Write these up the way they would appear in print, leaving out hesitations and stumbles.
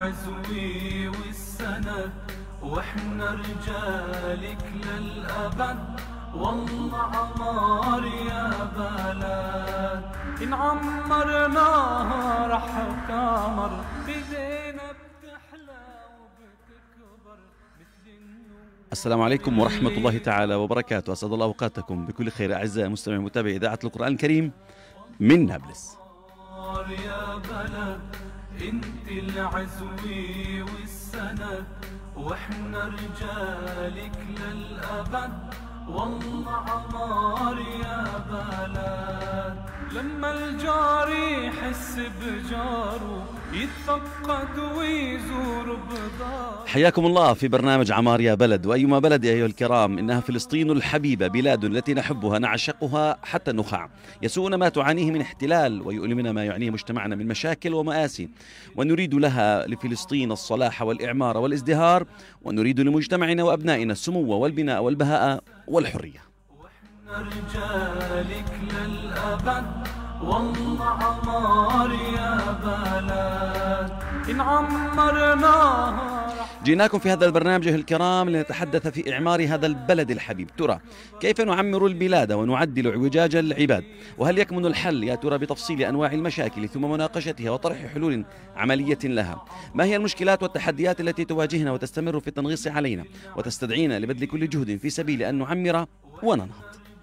عزوي والسند واحنا رجالك للأبد. والله عمار يا بلد إن عمرناها رح تامر بدينا بتحلى وبتكبر مثل النور. السلام عليكم ورحمة الله تعالى وبركاته. أسعد الله أوقاتكم بكل خير أعزائي مستمعي ومتابعي إذاعة القرآن الكريم من نابلس. يا بلد انت العزوي والسند واحنا رجالك للأبد. والله عمار يا بلد لما الجار يحس بجاره يتفقد ويزور بضار. حياكم الله في برنامج عمار يا بلد. وأيما بلد أيها الكرام، إنها فلسطين الحبيبة، بلاد التي نحبها نعشقها حتى النخاع. يسوءنا ما تعانيه من احتلال ويؤلمنا ما يعنيه مجتمعنا من مشاكل ومآسي، ونريد لها لفلسطين الصلاح والإعمار والازدهار، ونريد لمجتمعنا وأبنائنا السمو والبناء والبهاء والحرية. واحنا رجالك للأبد. والله عمار يا بلد إن عمرناها. جئناكم في هذا البرنامج الكرام لنتحدث في إعمار هذا البلد الحبيب. ترى كيف نعمر البلاد ونعدل اعوجاج العباد؟ وهل يكمن الحل يا ترى بتفصيل أنواع المشاكل ثم مناقشتها وطرح حلول عملية لها؟ ما هي المشكلات والتحديات التي تواجهنا وتستمر في التنغيص علينا وتستدعينا لبذل كل جهد في سبيل أن نعمر وننهض؟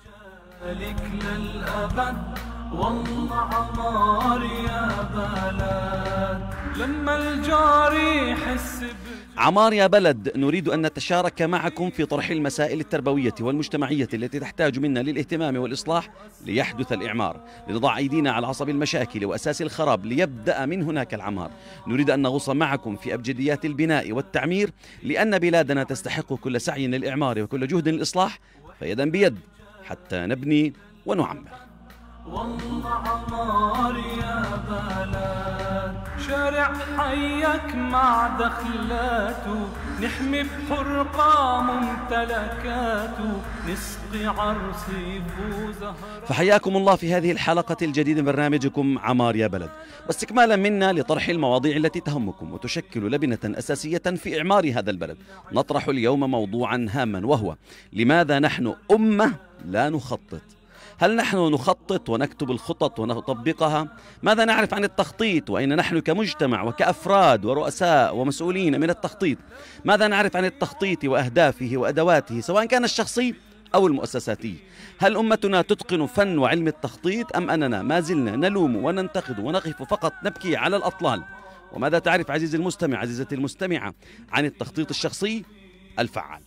والله عمار يا بلد لما الجار يحس. عمار يا بلد نريد أن نتشارك معكم في طرح المسائل التربوية والمجتمعية التي تحتاج منا للاهتمام والإصلاح ليحدث الإعمار، لنضع أيدينا على عصب المشاكل وأساس الخراب ليبدأ من هناك العمار. نريد أن نغوص معكم في أبجديات البناء والتعمير، لأن بلادنا تستحق كل سعي للإعمار وكل جهد للإصلاح، فيدا بيد حتى نبني ونعمر. والله عمار يا بلد شارع حيك مع دخلاته نحمي بحرقة ممتلكاته نسقي عرسي وزهر. فحياكم الله في هذه الحلقة الجديدة من برنامجكم عمار يا بلد، واستكمالا منا لطرح المواضيع التي تهمكم وتشكل لبنة أساسية في إعمار هذا البلد. نطرح اليوم موضوعا هاما، وهو لماذا نحن أمة لا نخطط؟ هل نحن نخطط ونكتب الخطط ونطبقها؟ ماذا نعرف عن التخطيط وأين نحن كمجتمع وكأفراد ورؤساء ومسؤولين من التخطيط؟ ماذا نعرف عن التخطيط وأهدافه وأدواته سواء كان الشخصي أو المؤسساتي؟ هل أمتنا تتقن فن وعلم التخطيط أم أننا ما زلنا نلوم وننتقد ونقف فقط نبكي على الأطلال؟ وماذا تعرف عزيزي المستمع عزيزتي المستمعة عن التخطيط الشخصي الفعال؟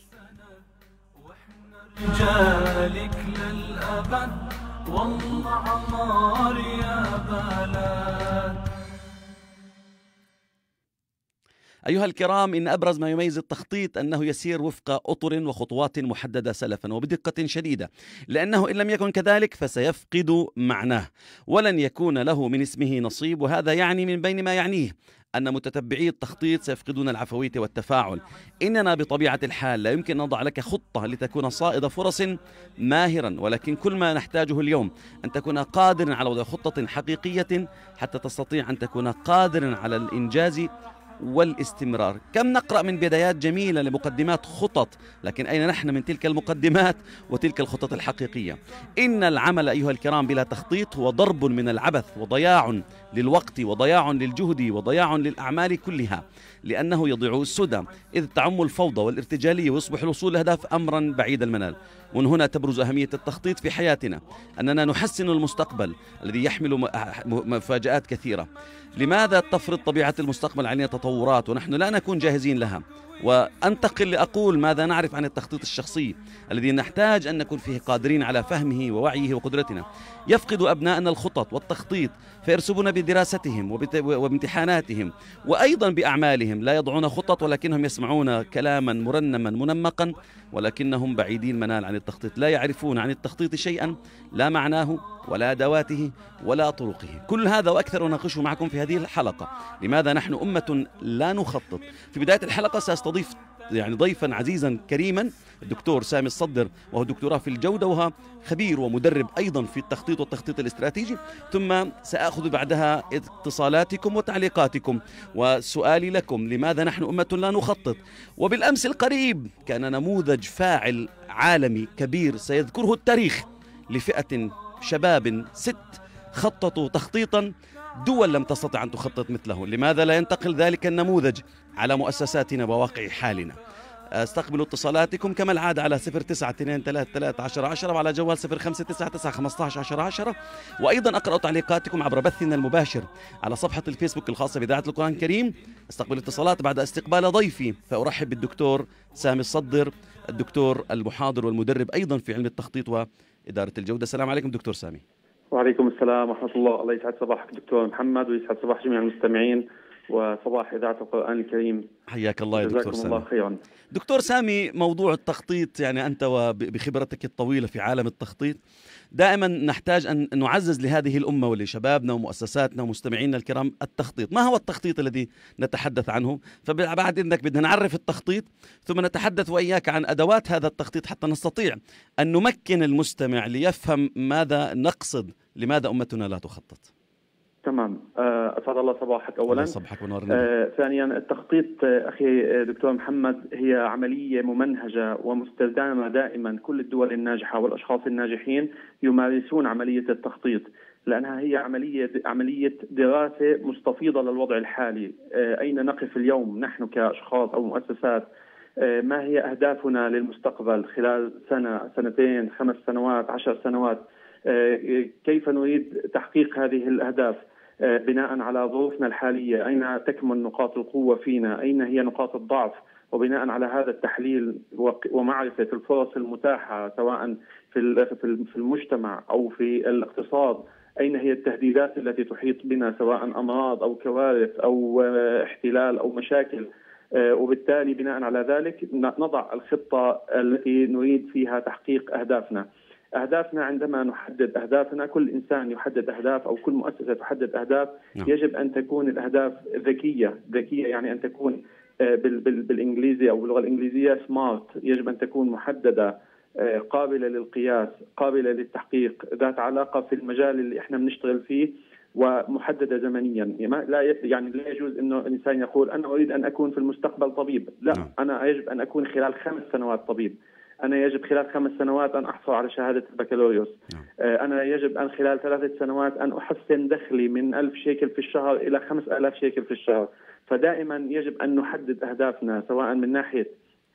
رجالك للأبد. والله عمار يا بلد. أيها الكرام، إن أبرز ما يميز التخطيط أنه يسير وفق أطر وخطوات محددة سلفا وبدقة شديدة، لأنه إن لم يكن كذلك فسيفقد معناه ولن يكون له من اسمه نصيب. وهذا يعني من بين ما يعنيه أن متتبعي التخطيط سيفقدون العفوية والتفاعل. إننا بطبيعة الحال لا يمكن أن نضع لك خطة لتكون صائد فرص ماهرا، ولكن كل ما نحتاجه اليوم أن تكون قادرا على وضع خطة حقيقية حتى تستطيع أن تكون قادرا على الإنجاز والاستمرار. كم نقرأ من بدايات جميلة لمقدمات خطط، لكن أين نحن من تلك المقدمات وتلك الخطط الحقيقية؟ إن العمل أيها الكرام بلا تخطيط هو ضرب من العبث وضياع للوقت وضياع للجهد وضياع للأعمال كلها، لأنه يضيع السدى إذ تعم الفوضى والارتجالية ويصبح الوصول لهدف أمرا بعيد المنال. ومن هنا تبرز أهمية التخطيط في حياتنا، أننا نحسن المستقبل الذي يحمل مفاجآت كثيرة. لماذا تفرض طبيعة المستقبل علينا تطورات ونحن لا نكون جاهزين لها؟ وأنتقل لأقول ماذا نعرف عن التخطيط الشخصي الذي نحتاج أن نكون فيه قادرين على فهمه ووعيه وقدرتنا. يفقد أبناءنا الخطط والتخطيط فيرسبون بدراستهم وبامتحاناتهم وأيضا بأعمالهم، لا يضعون خطط ولكنهم يسمعون كلاما مرنما منمقا، ولكنهم بعيدين منال عن التخطيط، لا يعرفون عن التخطيط شيئا، لا معناه ولا أدواته ولا طرقه. كل هذا وأكثر أناقشه معكم في هذه الحلقة. لماذا نحن أمة لا نخطط؟ في بداية الحلقة سأستضيف يعني ضيفا عزيزا كريما الدكتور سامي الصدر، وهو دكتوراه في الجودة، وهو خبير ومدرب أيضا في التخطيط والتخطيط الاستراتيجي. ثم سأخذ بعدها اتصالاتكم وتعليقاتكم وسؤالي لكم: لماذا نحن أمة لا نخطط؟ وبالأمس القريب كان نموذج فاعل عالمي كبير سيذكره التاريخ لفئة شباب 6 خططوا تخطيطا دول لم تستطع أن تخطط مثله. لماذا لا ينتقل ذلك النموذج على مؤسساتنا وواقع حالنا؟ استقبل اتصالاتكم كما العادة على 0923331010 وعلى جوال 0599151010، وأيضا أقرأ تعليقاتكم عبر بثنا المباشر على صفحة الفيسبوك الخاصة بإذاعة القرآن الكريم. استقبل اتصالات بعد استقبال ضيفي، فأرحب بالدكتور سامي الصدر، الدكتور المحاضر والمدرب أيضا في علم التخطيط وإدارة الجودة. السلام عليكم دكتور سامي. وعليكم السلام ورحمة الله. الله يسعد صباحك دكتور محمد، ويسعد صباح جميع المستمعين وصباح إذاعة القرآن الكريم. حياك الله يا دكتور سامي. الله خيرا. دكتور سامي، موضوع التخطيط، يعني أنت وبخبرتك الطويلة في عالم التخطيط دائما نحتاج أن نعزز لهذه الأمة ولشبابنا ومؤسساتنا ومستمعينا الكرام التخطيط. ما هو التخطيط الذي نتحدث عنه؟ فبعد إذنك بدنا نعرف التخطيط، ثم نتحدث وإياك عن أدوات هذا التخطيط حتى نستطيع أن نمكن المستمع ليفهم ماذا نقصد، لماذا أمتنا لا تخطط. تمام. أسعد الله صباحك أولا. صباحك ونور. ثانيا، التخطيط أخي دكتور محمد هي عملية ممنهجة ومستدامة دائما. كل الدول الناجحة والأشخاص الناجحين يمارسون عملية التخطيط، لأنها هي عملية دراسة مستفيضة للوضع الحالي. أين نقف اليوم نحن كأشخاص أو مؤسسات؟ ما هي أهدافنا للمستقبل خلال سنة، سنتين، 5 سنوات، 10 سنوات؟ كيف نريد تحقيق هذه الأهداف بناء على ظروفنا الحالية؟ أين تكمن نقاط القوة فينا؟ أين هي نقاط الضعف؟ وبناء على هذا التحليل ومعرفة الفرص المتاحة سواء في المجتمع أو في الاقتصاد، أين هي التهديدات التي تحيط بنا سواء أمراض أو كوارث أو احتلال أو مشاكل، وبالتالي بناء على ذلك نضع الخطة التي نريد فيها تحقيق أهدافنا. عندما نحدد أهدافنا، كل إنسان يحدد أهداف أو كل مؤسسة تحدد أهداف. يجب أن تكون الأهداف ذكية، يعني أن تكون بالإنجليزي أو باللغة الإنجليزية سمارت. يجب أن تكون محددة، قابلة للقياس، قابلة للتحقيق، ذات علاقة في المجال اللي إحنا بنشتغل فيه، ومحددة زمنيا. لا يجوز إنه الإنسان يقول أنا أريد أن أكون في المستقبل طبيب. لا، أنا يجب أن أكون خلال 5 سنوات طبيب. أنا يجب خلال 5 سنوات أن أحصل على شهادة البكالوريوس. أنا يجب أن خلال 3 سنوات أن أحسن دخلي من 1000 شيكل في الشهر إلى 5000 شيكل في الشهر. فدائما يجب أن نحدد أهدافنا سواء من ناحية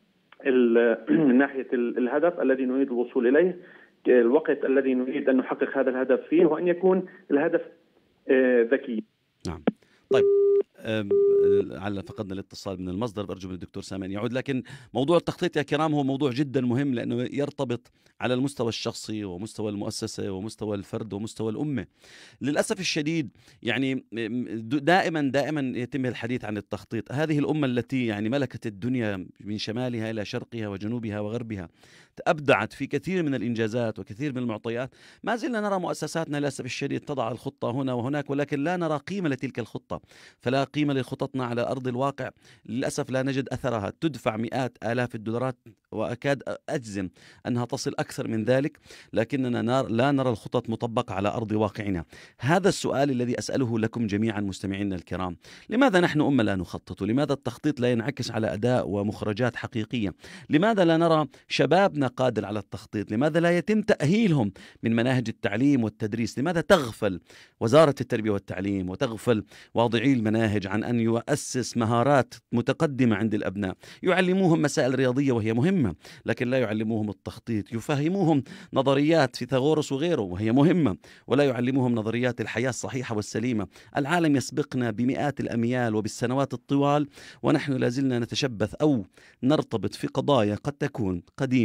الهدف الذي نريد الوصول إليه، الوقت الذي نريد أن نحقق هذا الهدف فيه، وأن يكون الهدف ذكي. نعم. طيب، على فقدنا الاتصال من المصدر، أرجو من الدكتور سامي أن يعود. لكن موضوع التخطيط يا كرام هو موضوع جدا مهم، لأنه يرتبط على المستوى الشخصي ومستوى المؤسسة ومستوى الفرد ومستوى الأمة. للأسف الشديد يعني دائما يتم الحديث عن التخطيط. هذه الأمة التي يعني ملكت الدنيا من شمالها إلى شرقها وجنوبها وغربها، أبدعت في كثير من الإنجازات وكثير من المعطيات. ما زلنا نرى مؤسساتنا للأسف الشديد تضع الخطة هنا وهناك، ولكن لا نرى قيمة لتلك الخطة، فلا قيمة لخططنا على أرض الواقع. للأسف لا نجد أثرها. تدفع مئات آلاف الدولارات، وأكاد أجزم أنها تصل أكثر من ذلك، لكننا لا نرى الخطط مطبقة على أرض واقعنا. هذا السؤال الذي أسأله لكم جميعا مستمعينا الكرام: لماذا نحن أمة لا نخطط؟ لماذا التخطيط لا ينعكس على أداء ومخرجات حقيقية؟ لماذا لا نرى شبابنا قادر على التخطيط؟ لماذا لا يتم تأهيلهم من مناهج التعليم والتدريس؟ لماذا تغفل وزارة التربية والتعليم وتغفل واضعي المناهج عن أن يؤسس مهارات متقدمة عند الأبناء؟ يعلموهم مسائل رياضية وهي مهمة، لكن لا يعلموهم التخطيط. يفهموهم نظريات فيثاغورس وغيره وهي مهمة، ولا يعلموهم نظريات الحياة الصحيحة والسليمة. العالم يسبقنا بمئات الأميال وبالسنوات الطوال، ونحن لازلنا نتشبث أو نرتبط في قضايا قد تكون قديمة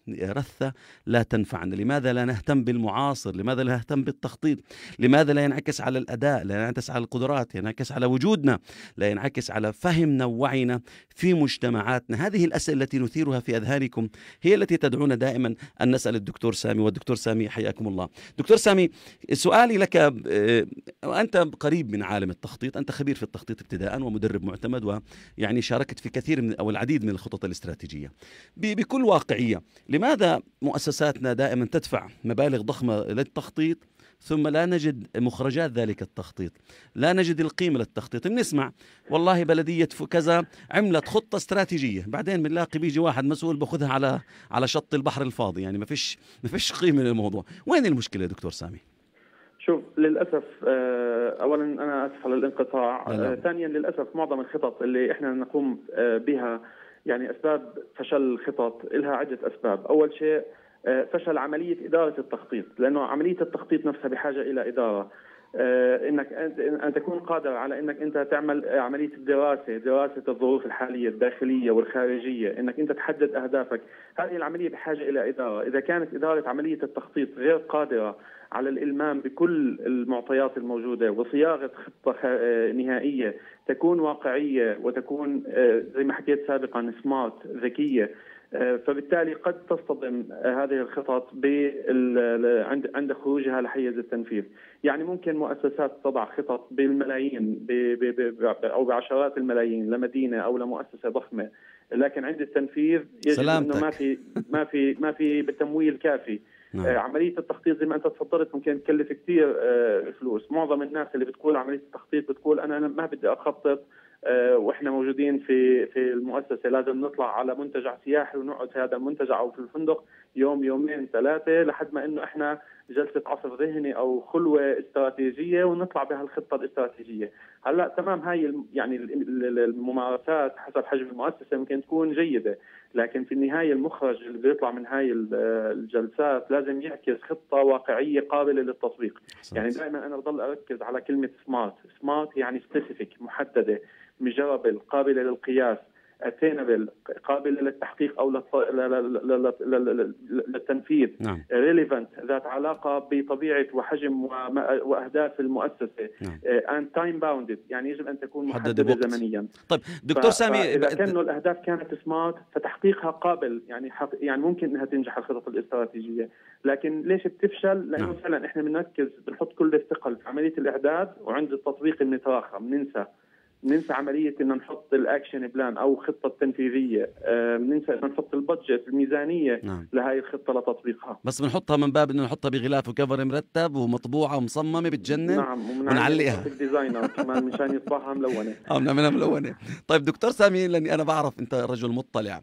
رثة لا تنفعنا. لماذا لا نهتم بالمعاصر؟ لماذا لا نهتم بالتخطيط؟ لماذا لا ينعكس على الأداء؟ لا ينعكس على القدرات، ينعكس على وجودنا، لا ينعكس على فهمنا ووعينا في مجتمعاتنا؟ هذه الأسئلة التي نثيرها في أذهانكم هي التي تدعونا دائما أن نسأل الدكتور سامي. والدكتور سامي حياكم الله. دكتور سامي، سؤالي لك، أنت قريب من عالم التخطيط، أنت خبير في التخطيط ابتداء ومدرب معتمد، ويعني شاركت في كثير من أو العديد من الخطط الاستراتيجية. بكل واقعية، لماذا مؤسساتنا دائما تدفع مبالغ ضخمة للتخطيط ثم لا نجد مخرجات ذلك التخطيط، لا نجد القيمة للتخطيط؟ بنسمع والله بلدية كذا عملت خطة استراتيجية، بعدين بنلاقي بيجي واحد مسؤول باخذها على شط البحر الفاضي، يعني ما فيش قيمة للموضوع. وين المشكلة يا دكتور سامي؟ شوف، للأسف أولا أنا أسف على الانقطاع. ثانيا للأسف معظم الخطط اللي إحنا نقوم بها، يعني أسباب فشل الخطط لها عدة أسباب. أول شيء فشل عملية إدارة التخطيط، لأنه عملية التخطيط نفسها بحاجة إلى إدارة. انك ان تكون قادر على انك انت تعمل عمليه دراسه الظروف الحاليه الداخليه والخارجيه، انك انت تحدد اهدافك. هذه العمليه بحاجه الى اداره. اذا كانت اداره عمليه التخطيط غير قادره على الالمام بكل المعطيات الموجوده وصياغه خطه نهائيه تكون واقعيه وتكون زي ما حكيت سابقا سمارت، ذكيه، فبالتالي قد تصطدم هذه الخطط عند خروجها لحيز التنفيذ. يعني ممكن مؤسسات تضع خطط بالملايين أو بعشرات الملايين لمدينة أو لمؤسسة ضخمة، لكن عند التنفيذ يجد أنه ما في بالتمويل كافي. عملية التخطيط زي ما أنت تفضلت ممكن تكلف كثير فلوس. معظم الناس اللي بتقول عملية التخطيط بتقول أنا ما بدي أخطط، واحنا موجودين في المؤسسه لازم نطلع على منتجع سياحي ونقعد في هذا المنتجع او في الفندق يوم يومين ثلاثه لحد ما انه احنا جلسه عصف ذهني او خلوه استراتيجيه ونطلع بها الخطه الاستراتيجيه. هلا تمام، هاي يعني الممارسات حسب حجم المؤسسه ممكن تكون جيده، لكن في النهايه المخرج اللي بيطلع من هاي الجلسات لازم يعكس خطه واقعيه قابله للتطبيق. يعني دائما انا بضل اركز على كلمه سمارت يعني سبيسيفيك، محدده، مجربل، قابله للقياس، attainable، قابله للتحقيق او للتنفيذ، relevant، ذات علاقه بطبيعه وحجم واهداف المؤسسه، and time bounded، يعني يجب ان تكون محدده زمنيا. طيب دكتور سامي، اذا كانوا الاهداف كانت سمارت فتحقيقها قابل، يعني ممكن انها تنجح الخطط الاستراتيجيه. لكن ليش بتفشل؟ لانه فعلا احنا بنحط كل الثقل في عمليه الاعداد، وعند التطبيق بنتراخى، بننسى عملية إن نحط الأكشن بلان أو خطة تنفيذية، بننسى إن نحط البادجت، الميزانية لهاي الخطة لتطبيقها. بس بنحطها من باب إنه نحطها بغلاف وكفر مرتب ومطبوعة ومصممة بتجنن. نعم، ونعلقها ديزاينر كمان مشان يطبعها ملونة. بنعملها ملونة. طيب دكتور سامي، لأني أنا بعرف أنت رجل مطلع،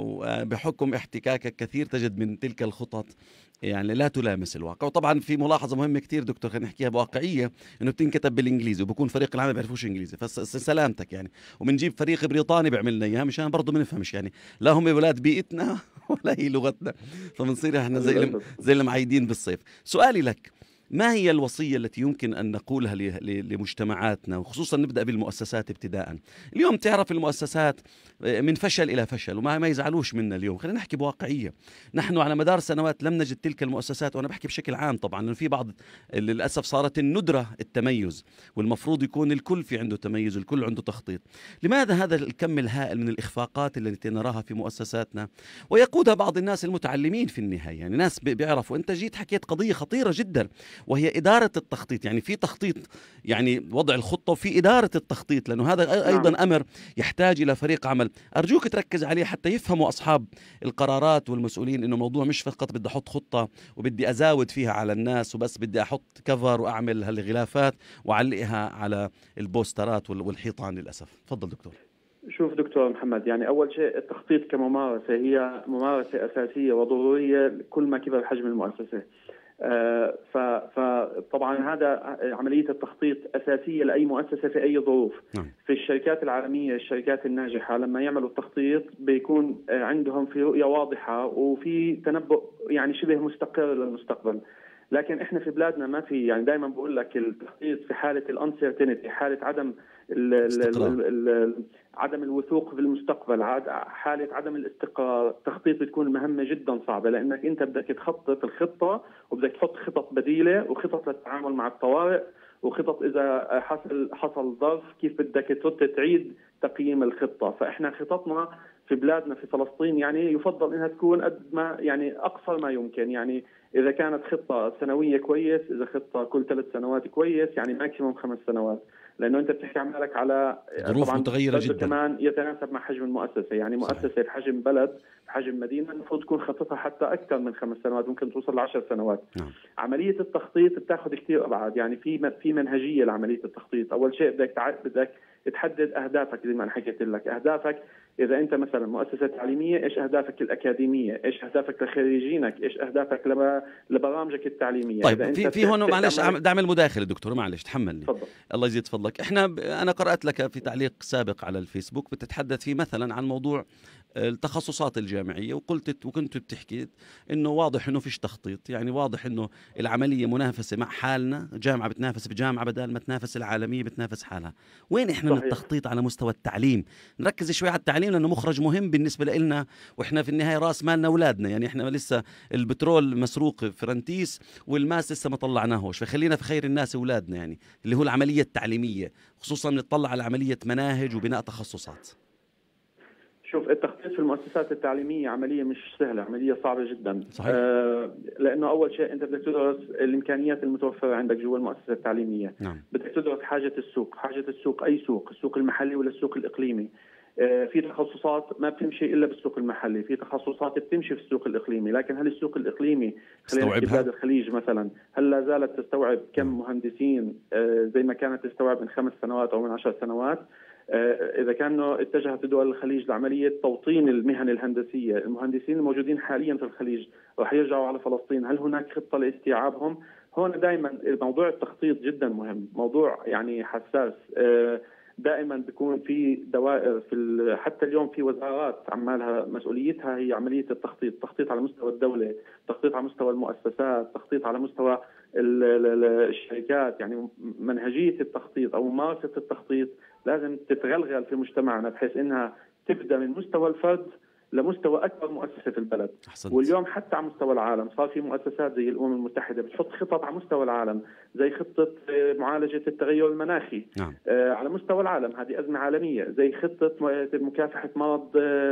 وبحكم احتكاكك كثير تجد من تلك الخطط يعني لا تلامس الواقع. وطبعا في ملاحظة مهمة كتير دكتور، خلينا نحكيها بواقعية، إنه بتنكتب بالإنجليزي وبكون فريق العمل ما بيعرفوش إنجليزي، فسلامتك يعني. وبنجيب فريق بريطاني بيعملنا إياها مشان برضه ما نفهمش، يعني لا هم ولاد بيئتنا ولا هي لغتنا، فبنصير احنا زي المعيدين بالصيف. سؤالي لك، ما هي الوصية التي يمكن أن نقولها لمجتمعاتنا، وخصوصا نبدأ بالمؤسسات ابتداء؟ اليوم تعرف المؤسسات من فشل إلى فشل، وما يزعلوش منا اليوم. خلينا نحكي بواقعية، نحن على مدار سنوات لم نجد تلك المؤسسات، وأنا بحكي بشكل عام طبعا، لأنه في بعض للأسف صارت الندرة التميز، والمفروض يكون الكل في عنده تميز والكل عنده تخطيط. لماذا هذا الكم الهائل من الإخفاقات التي نراها في مؤسساتنا ويقودها بعض الناس المتعلمين في النهاية؟ يعني ناس بيعرفوا. أنت جيت حكيت قضية خطيرة جدا، وهي إدارة التخطيط. يعني في تخطيط، يعني وضع الخطة، وفي إدارة التخطيط، لأنه هذا أيضا أمر يحتاج إلى فريق عمل. أرجوك تركز عليه حتى يفهموا أصحاب القرارات والمسؤولين إنه الموضوع مش فقط بدي أحط خطة وبدي أزاود فيها على الناس وبس، بدي أحط كفر وأعمل هالغلافات وأعلقها على البوسترات والحيطان. للأسف. تفضل دكتور. شوف دكتور محمد، يعني أول شيء التخطيط كممارسة هي ممارسة أساسية وضرورية كل ما كبر حجم المؤسسة. فطبعا هذا عملية التخطيط أساسية لأي مؤسسة في أي ظروف. في الشركات العالمية، الشركات الناجحة لما يعملوا التخطيط بيكون عندهم في رؤية واضحة وفي تنبؤ يعني شبه مستقر للمستقبل. لكن احنا في بلادنا ما في، يعني دائما بقول لك التخطيط في حالة الانسرتينتي، حالة عدم عدم الوثوق في المستقبل، حالة عدم الاستقرار. التخطيط بتكون مهمة جدا صعبة، لأنك أنت بدك تخطط الخطة وبدك تحط خطط بديلة وخطط للتعامل مع الطوارئ وخطط إذا حصل ظرف كيف بدك تعيد تقييم الخطة. فإحنا خططنا في بلادنا في فلسطين يعني يفضل انها تكون قد ما يعني اقصر ما يمكن. يعني اذا كانت خطه سنويه كويس، اذا خطه كل 3 سنوات كويس، يعني ماكسيموم 5 سنوات، لانه انت بتحكي عمالك على ظروف متغيره جدا، كمان يتناسب مع حجم المؤسسه. يعني مؤسسه صحيح. في حجم بلد، في حجم مدينه، المفروض تكون خطتها حتى اكثر من 5 سنوات، ممكن توصل ل10 سنوات. نعم. عمليه التخطيط بتاخذ كثير ابعاد، يعني في منهجيه لعمليه التخطيط. اول شيء بدك تحدد اهدافك زي ما انا حكيت لك. اهدافك اذا انت مثلا مؤسسه تعليميه، ايش اهدافك الاكاديميه؟ ايش اهدافك لخريجينك؟ ايش اهدافك لبرامجك التعليميه؟ طيب في هون معلش دعم المداخله دكتور، معلش تحملني. تفضل. الله يزيد فضلك. انا قرات لك في تعليق سابق على الفيسبوك بتتحدث فيه مثلا عن موضوع التخصصات الجامعيه، وكنت بتحكي انه واضح انه فيش تخطيط، يعني واضح انه العمليه منافسه مع حالنا، جامعه بتنافس بجامعه بدل ما تنافس العالميه بتنافس حالها. وين احنا من التخطيط على مستوى التعليم؟ نركز شوي على التعليم لانه مخرج مهم بالنسبه لنا، واحنا في النهايه راس مالنا اولادنا. يعني احنا لسه البترول مسروق في فرنتيس والماس لسه ما طلعناهوش، فخلينا في خير الناس اولادنا، يعني اللي هو العمليه التعليميه، خصوصا نطلع على عمليه مناهج وبناء تخصصات. شوف، التخطيط في المؤسسات التعليمية عملية مش سهلة، عملية صعبة جدا. صحيح. لأنه أول شيء أنت بدك تدرس الإمكانيات المتوفرة عندك جوا المؤسسة التعليمية. نعم. بدك تدرس حاجة السوق، أي سوق، السوق المحلي ولا السوق الإقليمي. في تخصصات ما بتمشي إلا بالسوق المحلي، في تخصصات بتمشي في السوق الإقليمي، لكن هل السوق الإقليمي خلينا في بلاد الخليج مثلا هل لا زالت تستوعب كم مهندسين زي ما كانت تستوعب من 5 سنوات أو من 10 سنوات؟ إذا كانوا اتجهت دول الخليج لعملية توطين المهن الهندسية، المهندسين الموجودين حاليا في الخليج رح يرجعوا على فلسطين، هل هناك خطة لاستيعابهم؟ هون دائما موضوع التخطيط جدا مهم، موضوع يعني حساس. دائما بيكون في دوائر حتى اليوم في وزارات عمالها مسؤوليتها هي عملية التخطيط على مستوى الدولة، تخطيط على مستوى المؤسسات، تخطيط على مستوى الشركات. يعني منهجية التخطيط أو ممارسة التخطيط لازم تتغلغل في مجتمعنا بحيث انها تبدا من مستوى الفرد لمستوى اكبر مؤسسه في البلد. أحسنت. واليوم حتى على مستوى العالم صار في مؤسسات زي الامم المتحده بتحط خطط على مستوى العالم، زي خطه معالجه التغير المناخي. نعم. على مستوى العالم هذه ازمه عالميه، زي خطه مكافحه مرض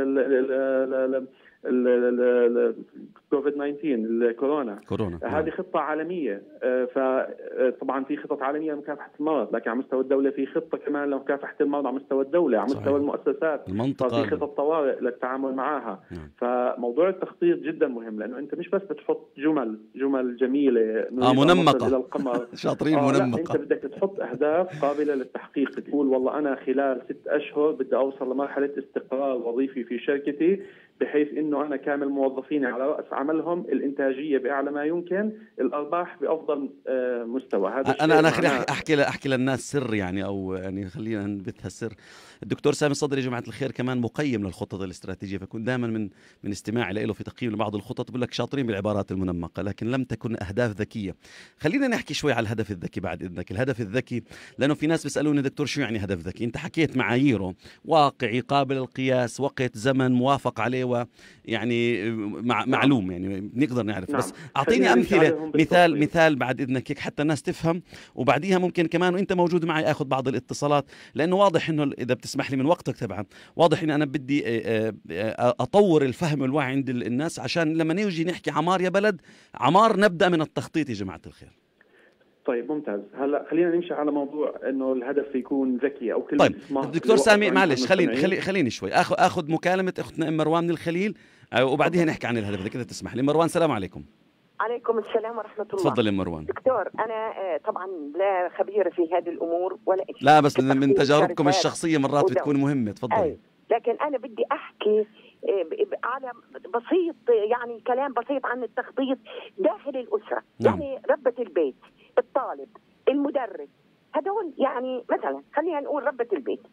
كوفيد 19 الكورونا. هذه خطه عالميه. فطبعا في خطط عالميه لمكافحه المرض، لكن على مستوى الدوله في خطه كمان لمكافحه المرض على مستوى الدوله، على مستوى المؤسسات المنطقه في خطط طوارئ للتعامل معها. فموضوع التخطيط جدا مهم، لانه انت مش بس بتحط جمل جميله منمقه الى القمر شاطرين منمقه. انت بدك تحط اهداف قابله للتحقيق، تقول والله انا خلال 6 أشهر بدي اوصل لمرحله استقرار وظيفي في شركتي، بحيث انه انا كامل موظفيني على راس عملهم، الانتاجيه باعلى ما يمكن، الارباح بافضل مستوى. هذا انا خليني احكي للناس سر، يعني او يعني خلينا نبث هالسر. الدكتور سامي الصدري يا جماعه الخير كمان مقيم للخطط الاستراتيجيه، فكنت دائما من استماعي له في تقييم لبعض الخطط بقول لك شاطرين بالعبارات المنمقه، لكن لم تكن اهداف ذكيه. خلينا نحكي شوي على الهدف الذكي بعد اذنك. الهدف الذكي، لانه في ناس بيسالوني دكتور شو يعني هدف ذكي؟ انت حكيت معاييره، واقعي، قابل للقياس، وقت، زمن، موافق عليه، ويعني معلوم، يعني نقدر نعرف. بس اعطيني امثله، مثال بعد اذنك هيك حتى الناس تفهم، وبعديها ممكن كمان وانت موجود معي اخذ بعض الاتصالات، لانه واضح انه اذا بتسمح لي من وقتك طبعا، واضح اني انا بدي اطور الفهم والوعي عند الناس، عشان لما نيجي نحكي عمار يا بلد عمار نبدا من التخطيط يا جماعه الخير. طيب ممتاز. هلا خلينا نمشي على موضوع انه الهدف يكون ذكي او كلمه. طيب دكتور سامي معلش خليني شوي اخذ مكالمه اختنا مروان من الخليل، وبعدها نحكي عن الهدف اذا كده تسمح لي. مروان السلام عليكم. عليكم السلام ورحمة الله. تفضل يا مروان. دكتور أنا طبعا لا خبيرة في هذه الأمور ولا إشي. لا بس من تجاربكم الشخصية مرات بتكون مهمة. تفضل. لكن أنا بدي أحكي على بسيط، يعني كلام بسيط عن التخطيط داخل الأسرة. نعم. يعني ربة البيت، الطالب، المدرس، هدول يعني مثلا خلينا نقول ربة البيت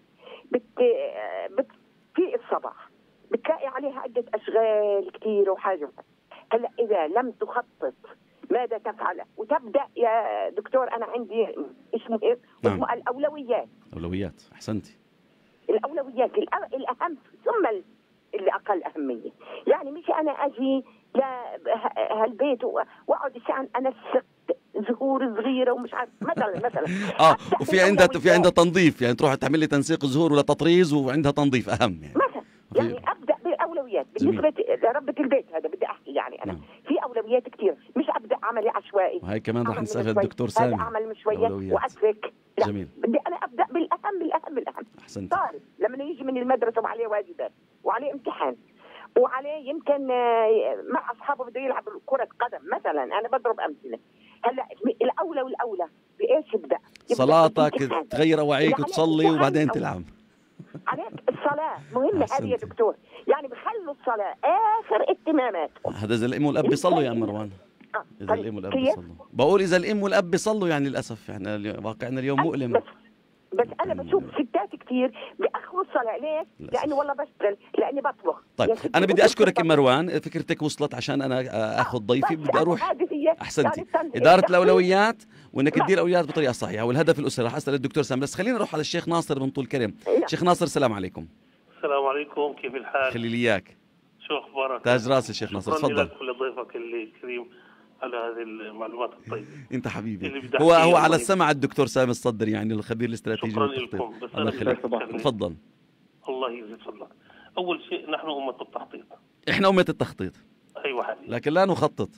في الصباح بتلاقي عليها عدة أشغال كتير وحاجة. هلا إذا لم تخطط ماذا تفعل؟ وتبدا يا دكتور انا عندي اسمه ايه؟ نعم. اسمه الاولويات. أولويات، أحسنتي. الاولويات الاهم ثم اللي اقل اهميه. يعني مش انا اجي هالبيت واقعد عشان انسق زهور صغيره ومش عارف مثلا وفي عندها تنظيف، يعني تروح تعمل لي تنسيق زهور ولا تطريز وعندها تنظيف اهم يعني. مثلا يعني ابدا بالاولويات بالنسبه لربة البيت. هذا بدي احكي يعني انا في اولويات كثير، مش ابدا عملي عشوائي. وهي كمان رح نسال الدكتور سامي. هذا اعمل شويه واترك. جميل. بدي انا ابدا بالاهم. احسنت. طالب لما يجي من المدرسه وعليه واجبات وعليه امتحان وعليه يمكن مع اصحابه بده يلعب كره قدم مثلا، انا بضرب امثله. هلا الاولى بايش يبدا؟ صلاتك تغير اواعيك وتصلي وبعدين تلعب. عليك الصلاه مهمه هذه يا دكتور، يعني بخلوا الصلاه اخر اهتماماتهم. هذا اذا الام والاب بيصلوا يا مروان. اذا الام والاب بيصلوا، بقول اذا الام والاب بيصلوا يعني للاسف يعني واقعنا اليوم مؤلم. بس انا بشوف ستات كثير بيأخروا الصلاه. ليش؟ لاني والله بشتغل، لاني بطبخ. طيب انا بدي اشكرك مروان، فكرتك وصلت عشان انا اخذ ضيفي. بدي اروح. احسنتي. اداره الاولويات وانك تدير الاولويات بطريقه صحيحه والهدف الاسري. رح اسال الدكتور سامي، بس خلينا نروح على الشيخ ناصر من طول كرم. شيخ ناصر السلام عليكم. السلام عليكم، كيف الحال؟ خلي لي اياك. شو اخبارك؟ تاج راسي شيخ ناصر، تفضل. شكرا لك ولضيفك الكريم على هذه المعلومات الطيبه. انت حبيبي. هو على السمع الدكتور سامي الصدر، يعني الخبير الاستراتيجي. شكرا لكم. بس الله يخليك، تفضل. الله يجزيك فضلك. اول شيء نحن امه التخطيط. احنا امه التخطيط. ايوه حبيبي. لكن لا نخطط.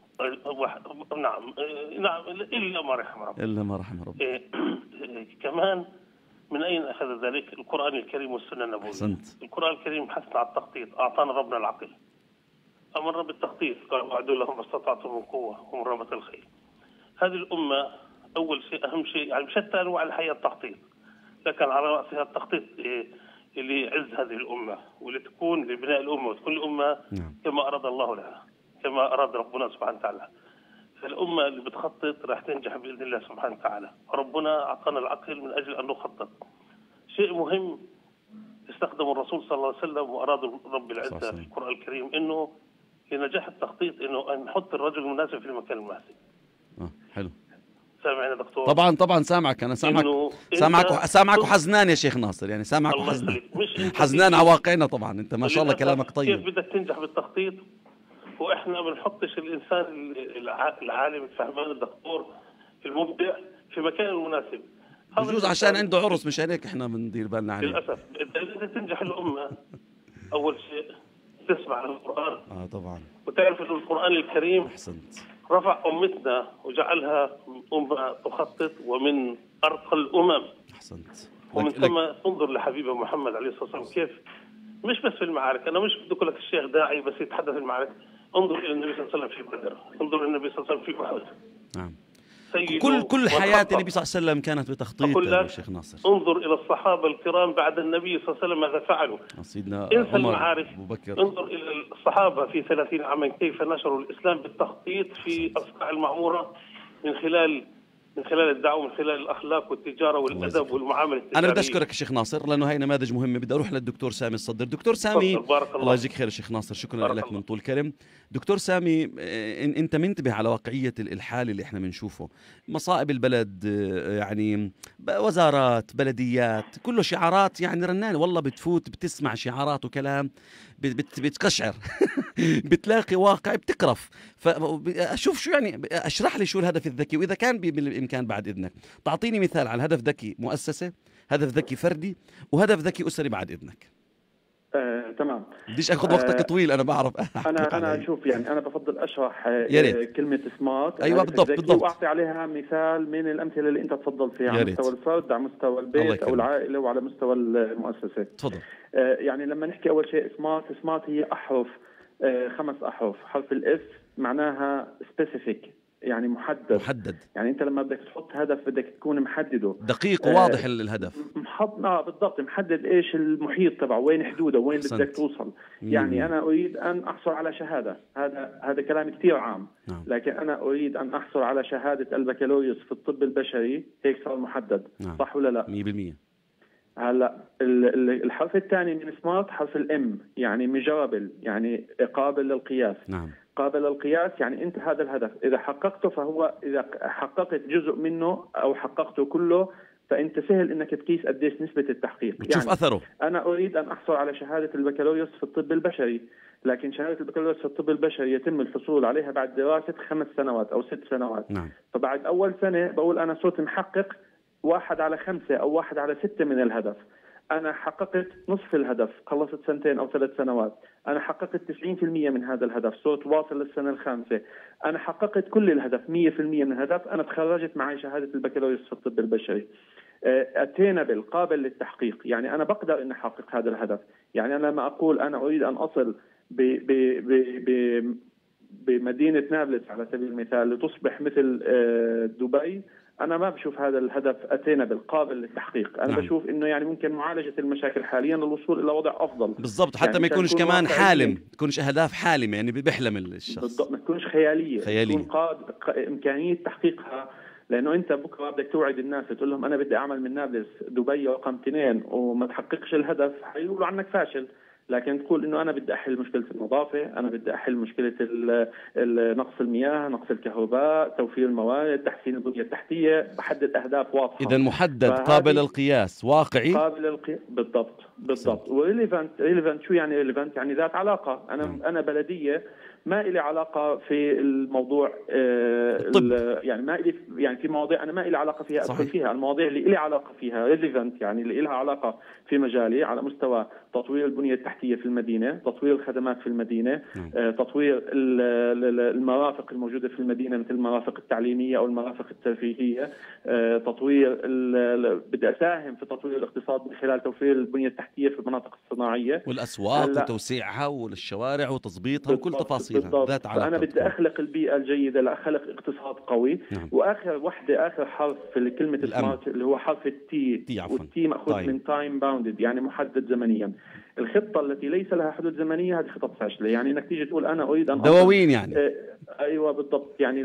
نعم الا ما رحم ربنا. الا ما رحم ربنا. كمان من اين اخذ ذلك؟ القران الكريم والسنه النبويه. احسنت. القران الكريم حثنا على التخطيط، اعطانا ربنا العقل. امر بالتخطيط، قال واعدوا لهم ما استطعتم من قوه ومن ربة الخيل. هذه الامه اول شيء اهم شيء، يعني بشتى انواع الحياه التخطيط، لكن على راسها التخطيط اللي يعز هذه الامه واللي تكون لبناء الامه وتكون الامه كما اراد الله لها، كما اراد ربنا سبحانه وتعالى. فالامه اللي بتخطط راح تنجح باذن الله سبحانه وتعالى. ربنا اعطانا العقل من اجل ان نخطط. شيء مهم استخدم الرسول صلى الله عليه وسلم واراد رب العزه في القران الكريم انه لنجاح التخطيط انه ان نحط الرجل المناسب في المكان المناسب. حلو. سامعني دكتور؟ طبعا سامعك، انا سامعك وحزنان يا شيخ ناصر، يعني سامعك وحزنان. حزنان على واقعنا طبعا. انت ما شاء الله كلامك طيب. كيف بدك تنجح بالتخطيط واحنا ما بنحطش الانسان العالم الفهمان الدكتور المبدع في مكان المناسب؟ بجوز عشان عنده عرس، مش هيك احنا بندير بالنا عليه. للاسف اذا تنجح الامه اول شيء تسمع القرآن. طبعا. وتعرف أن القرآن الكريم أحسنت. رفع أمتنا وجعلها أمة تخطط ومن أرقى الأمم. أحسنت. ومن ثم انظر لحبيبه محمد عليه الصلاة والسلام كيف مش بس في المعارك. أنا مش بدي أقول لك الشيخ داعي بس يتحدث في المعارك. انظر إلى النبي صلى الله عليه وسلم في بدر، انظر إلى النبي صلى الله عليه وسلم في أحد. نعم. كل حياة النبي صلى الله عليه وسلم كانت بتخطيط يا شيخ ناصر. انظر إلى الصحابة الكرام بعد النبي صلى الله عليه وسلم ماذا فعلوا. سيدنا انسى المعارف. انظر إلى الصحابة في 30 عاما كيف نشروا الإسلام بالتخطيط في أصقاع المعمورة من خلال الدعوة، من خلال الأخلاق والتجارة والأدب والمعاملة التجارية. أنا بدي أشكرك يا شيخ ناصر لأنه هاي نماذج مهمة. بدي أروح للدكتور سامي الصدر. دكتور سامي الله يجزيك خير يا شيخ ناصر، شكرا لك من طول كرم. دكتور سامي، أنت منتبه على واقعية الحال اللي إحنا بنشوفه، مصائب البلد، يعني وزارات، بلديات، كله شعارات يعني رنانة. والله بتفوت بتسمع شعارات وكلام بتقشعر بتلاقي واقع بتقرف. فأشوف شو يعني، أشرح لي شو الهدف الذكي، وإذا كان بالإمكان بعد إذنك تعطيني مثال على هدف ذكي مؤسسة، هدف ذكي فردي، وهدف ذكي أسري بعد إذنك. تمام. بديش أخذ وقتك طويل، أنا بعرف. أنا أشوف يعني أنا بفضل أشرح كلمة سمارت. أيوة بالضبط. وأعطي عليها مثال من الأمثلة اللي أنت تفضل فيها على مستوى الفرد، على مستوى البيت أو العائلة، وعلى مستوى المؤسسة. تفضل. يعني لما نحكي أول شيء سمارت هي أحرف، 5 أحرف. حرف الإف معناها specific، يعني محدد. يعني انت لما بدك تحط هدف بدك تكون محدده، دقيق وواضح الهدف. بالضبط، محدد ايش المحيط تبعه، وين حدوده، وين بدك توصل. يعني انا اريد ان احصل على شهاده، هذا كلام كثير عام. لكن انا اريد ان احصل على شهاده البكالوريوس في الطب البشري، هيك صار محدد. صح ولا لا؟ 100%. هلا الحرف الثاني من سمارت حرف الام، يعني ميجرابل، يعني قابل للقياس. قابل للقياس يعني أنت هذا الهدف إذا حققته فهو، إذا حققت جزء منه أو حققته كله فأنت سهل إنك تقيس قديش نسبة التحقيق. تشوف يعني أثره. أنا أريد أن أحصل على شهادة البكالوريوس في الطب البشري، لكن شهادة البكالوريوس في الطب البشري يتم الحصول عليها بعد دراسة 5 سنوات أو 6 سنوات. نعم. فبعد أول سنة بقول أنا صرت محقق 1/5 أو 1/6 من الهدف. أنا حققت نصف الهدف، خلصت 2 أو 3 سنوات. أنا حققت 90% من هذا الهدف، صرت واصل للسنة الخامسة. أنا حققت كل الهدف 100% من الهدف، أنا تخرجت معي شهادة البكالوريوس في الطب البشري. attainable، قابل للتحقيق، يعني أنا بقدر أن أحقق هذا الهدف. يعني أنا لما أقول أنا أريد أن أصل بمدينة نابلس على سبيل المثال لتصبح مثل دبي، أنا ما بشوف هذا الهدف attainable، قابل للتحقيق. أنا نعم. بشوف إنه يعني ممكن معالجة المشاكل حاليا للوصول إلى وضع أفضل. بالضبط، حتى يعني ما يكونش يكون كمان حالم، واقعية. تكونش أهداف حالمة يعني بيحلم الشخص. بالضبط، ما تكونش خيالية. خيالية. تكون إمكانية تحقيقها. لأنه أنت بكرة بدك توعد الناس تقول لهم أنا بدي أعمل من نابلس دبي رقم 2 وما تحققش الهدف، حيقولوا عنك فاشل. لكن تقول إنه أنا بدي أحل مشكلة النظافة، أنا بدي أحل مشكلة نقص المياه، نقص الكهرباء، توفير الموارد، تحسين البنية التحتية، بحدد أهداف واضحة. إذا محدد، قابل للقياس، واقعي. بالضبط. وريليفنت شو يعني ريليفنت؟ يعني ذات علاقة. أنا بلدية ما إلي علاقة في الموضوع يعني ما إلي، يعني في مواضيع أنا ما إلي علاقة فيها أدخل فيها. المواضيع اللي إلي علاقة فيها ريليفنت، يعني اللي إلها علاقة في مجالي على مستوى تطوير البنية التحتية في المدينة، تطوير الخدمات في المدينة، تطوير المرافق الموجودة في المدينة مثل المرافق التعليمية أو المرافق الترفيهية، تطوير بدي أساهم في تطوير الاقتصاد من خلال توفير البنية التحتية في المناطق الصناعية والأسواق وتوسيعها والشوارع وتظبيطها وكل تفاصيلها ذات علاقة. فأنا بدي أخلق البيئة الجيدة لأخلق اقتصاد قوي. وآخر حرف في كلمة سمارت اللي هو حرف التي، والتي مأخوذ من تايم باوندد، يعني محدد زمنيا. الخطة التي ليس لها حدود زمنية هذه خطط فاشلة. يعني انك تيجي تقول انا اريد ان دواوين يعني. ايوه بالضبط. يعني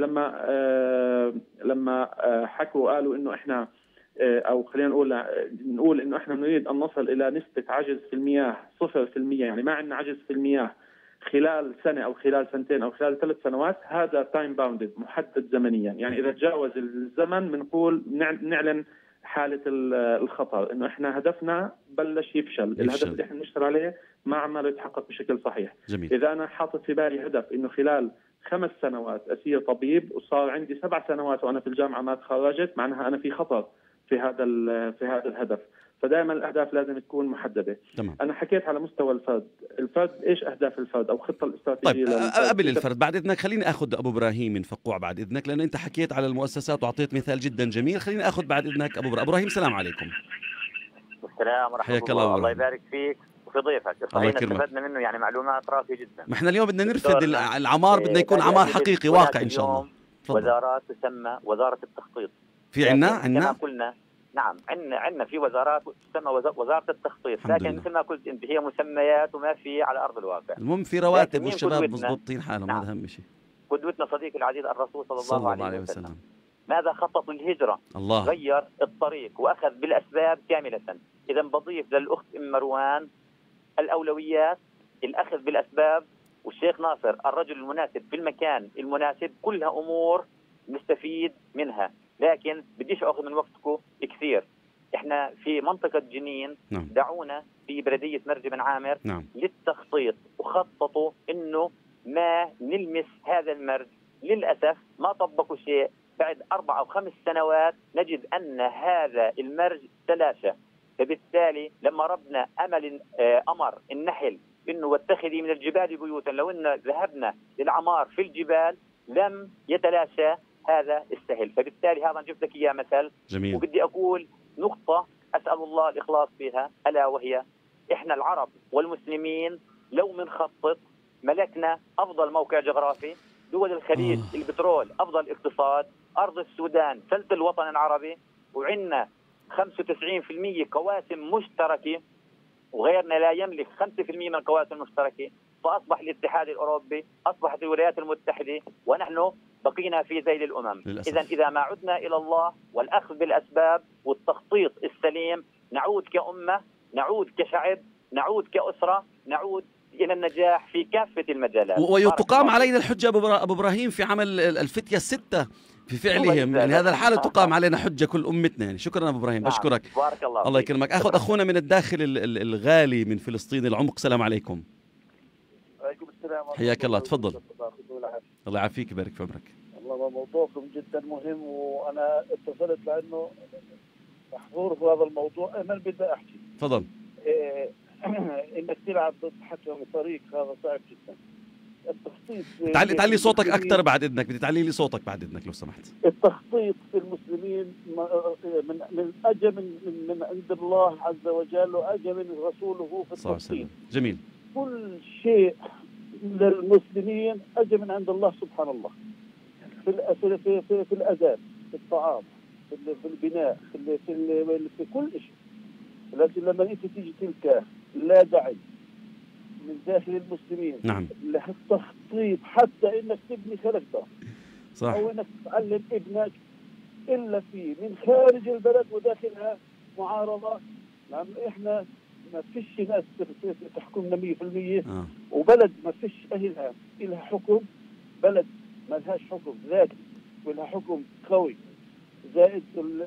لما حكوا قالوا انه احنا او خلينا نقول انه احنا نريد ان نصل الى نسبة عجز في المياه 0%، يعني ما عندنا عجز في المياه خلال سنة او خلال 2 أو خلال 3 سنوات. هذا تايم باوندد، محدد زمنيا. يعني اذا تجاوز الزمن بنقول نعلن حالة الخطر، انه احنا هدفنا بلش يفشل. الهدف اللي احنا نشتغل عليه ما عمال يتحقق بشكل صحيح. جميل. اذا انا حاطط في بالي هدف انه خلال 5 سنوات اسير طبيب وصار عندي 7 سنوات وانا في الجامعة ما تخرجت، معناها انا في خطر في هذا الهدف. فدائما الاهداف لازم تكون محدده. تمام. انا حكيت على مستوى الفرد ايش اهداف الفرد او خطه الاستراتيجيه. طيب قبل الفرد بعد اذنك خليني اخذ ابو ابراهيم من فقوع بعد اذنك، لان انت حكيت على المؤسسات وعطيت مثال جدا جميل. خليني اخذ بعد اذنك ابو ابراهيم. السلام عليكم. السلام ورحمه الله. الله يبارك فيك وفي ضيفك. الله يكرمك. استفدنا منه يعني معلومات راقيه جدا. ما احنا اليوم بدنا نرفد العمار، بدنا يكون عمار حقيقي واقعي ان شاء الله. وزارات تسمى وزاره التخطيط. في عنا كما قلنا نعم عندنا في وزارات تسمى وزارة التخطيط، لكن مثل ما قلت انت هي مسميات وما في على ارض الواقع. المهم في رواتب والشباب مضبوطين حالهم. نعم. هذا اهم شيء. قدوتنا صديقي العزيز الرسول صلى الله عليه وسلم ماذا خطط للهجرة؟ الله غير الطريق واخذ بالاسباب كاملة. اذا بضيف للاخت ام مروان الاولويات، الاخذ بالاسباب، والشيخ ناصر الرجل المناسب في المكان المناسب، كلها امور نستفيد منها. لكن بديش اخذ من وقتكم كثير. احنا في منطقة جنين. نعم. دعونا في بلدية مرج بن عامر. نعم. للتخطيط، وخططوا انه ما نلمس هذا المرج. للأسف ما طبقوا شيء. بعد 4 أو 5 سنوات نجد ان هذا المرج تلاشى. فبالتالي لما ربنا امر النحل انه واتخذي من الجبال بيوتا، لو ان ذهبنا للعمار في الجبال لم يتلاشى هذا السهل. فبالتالي هذا جبت لك اياه مثل. جميل. وبدي اقول نقطة أسأل الله الإخلاص فيها، ألا وهي إحنا العرب والمسلمين لو منخطط ملكنا أفضل موقع جغرافي، دول الخليج البترول، أفضل اقتصاد، أرض السودان ثلث الوطن العربي، وعندنا 95% قواسم مشتركة، وغيرنا لا يملك 5% من القواسم المشتركة. فأصبح الاتحاد الأوروبي، أصبحت الولايات المتحدة، ونحن بقينا في ذيل الأمم. إذا ما عدنا إلى الله والأخذ بالأسباب والتخطيط السليم، نعود كأمة، نعود كشعب، نعود كأسرة، نعود إلى النجاح في كافة المجالات. وتقام علينا الحجة أبو إبراهيم في عمل الفتية الستة في فعلهم، يعني هذا الحالة تقام علينا حجة كل أمتنا يعني. شكرا أبو إبراهيم، بشكرك. بارك الله. الله يكرمك. أخذ أخونا من الداخل الغالي من فلسطين العمق. السلام عليكم. وعليكم السلام. حياك الله، تفضل. الله يعافيك ويبارك في عمرك. والله موضوعكم جدا مهم، وأنا اتصلت لأنه محظور في هذا الموضوع. أنا بدي أحكي. تفضل. إنك تلعب ضد حكم فريق هذا صعب جدا. التخطيط تعلي صوتك أكثر بعد إذنك، بدي تعلي لي صوتك بعد إذنك لو سمحت. التخطيط في المسلمين من أجى من عند الله عز وجل، وأجى من رسوله في التخطيط. جميل. كل شيء للمسلمين أجى من عند الله سبحان الله، في الأذان، في الطعام، في البناء، في كل شيء. لكن لما انت تيجي تلقى لا داعي من داخل المسلمين نعم للتخطيط حتى انك تبني خلقتك صح، او انك تعلم ابنك الا في من خارج البلد وداخلها معارضه. لأن احنا ما فيش ناس تحكمنا 100%، وبلد ما فيش اهلها لها حكم، بلد ما لهاش حكم ذاتي ولها حكم قوي زائد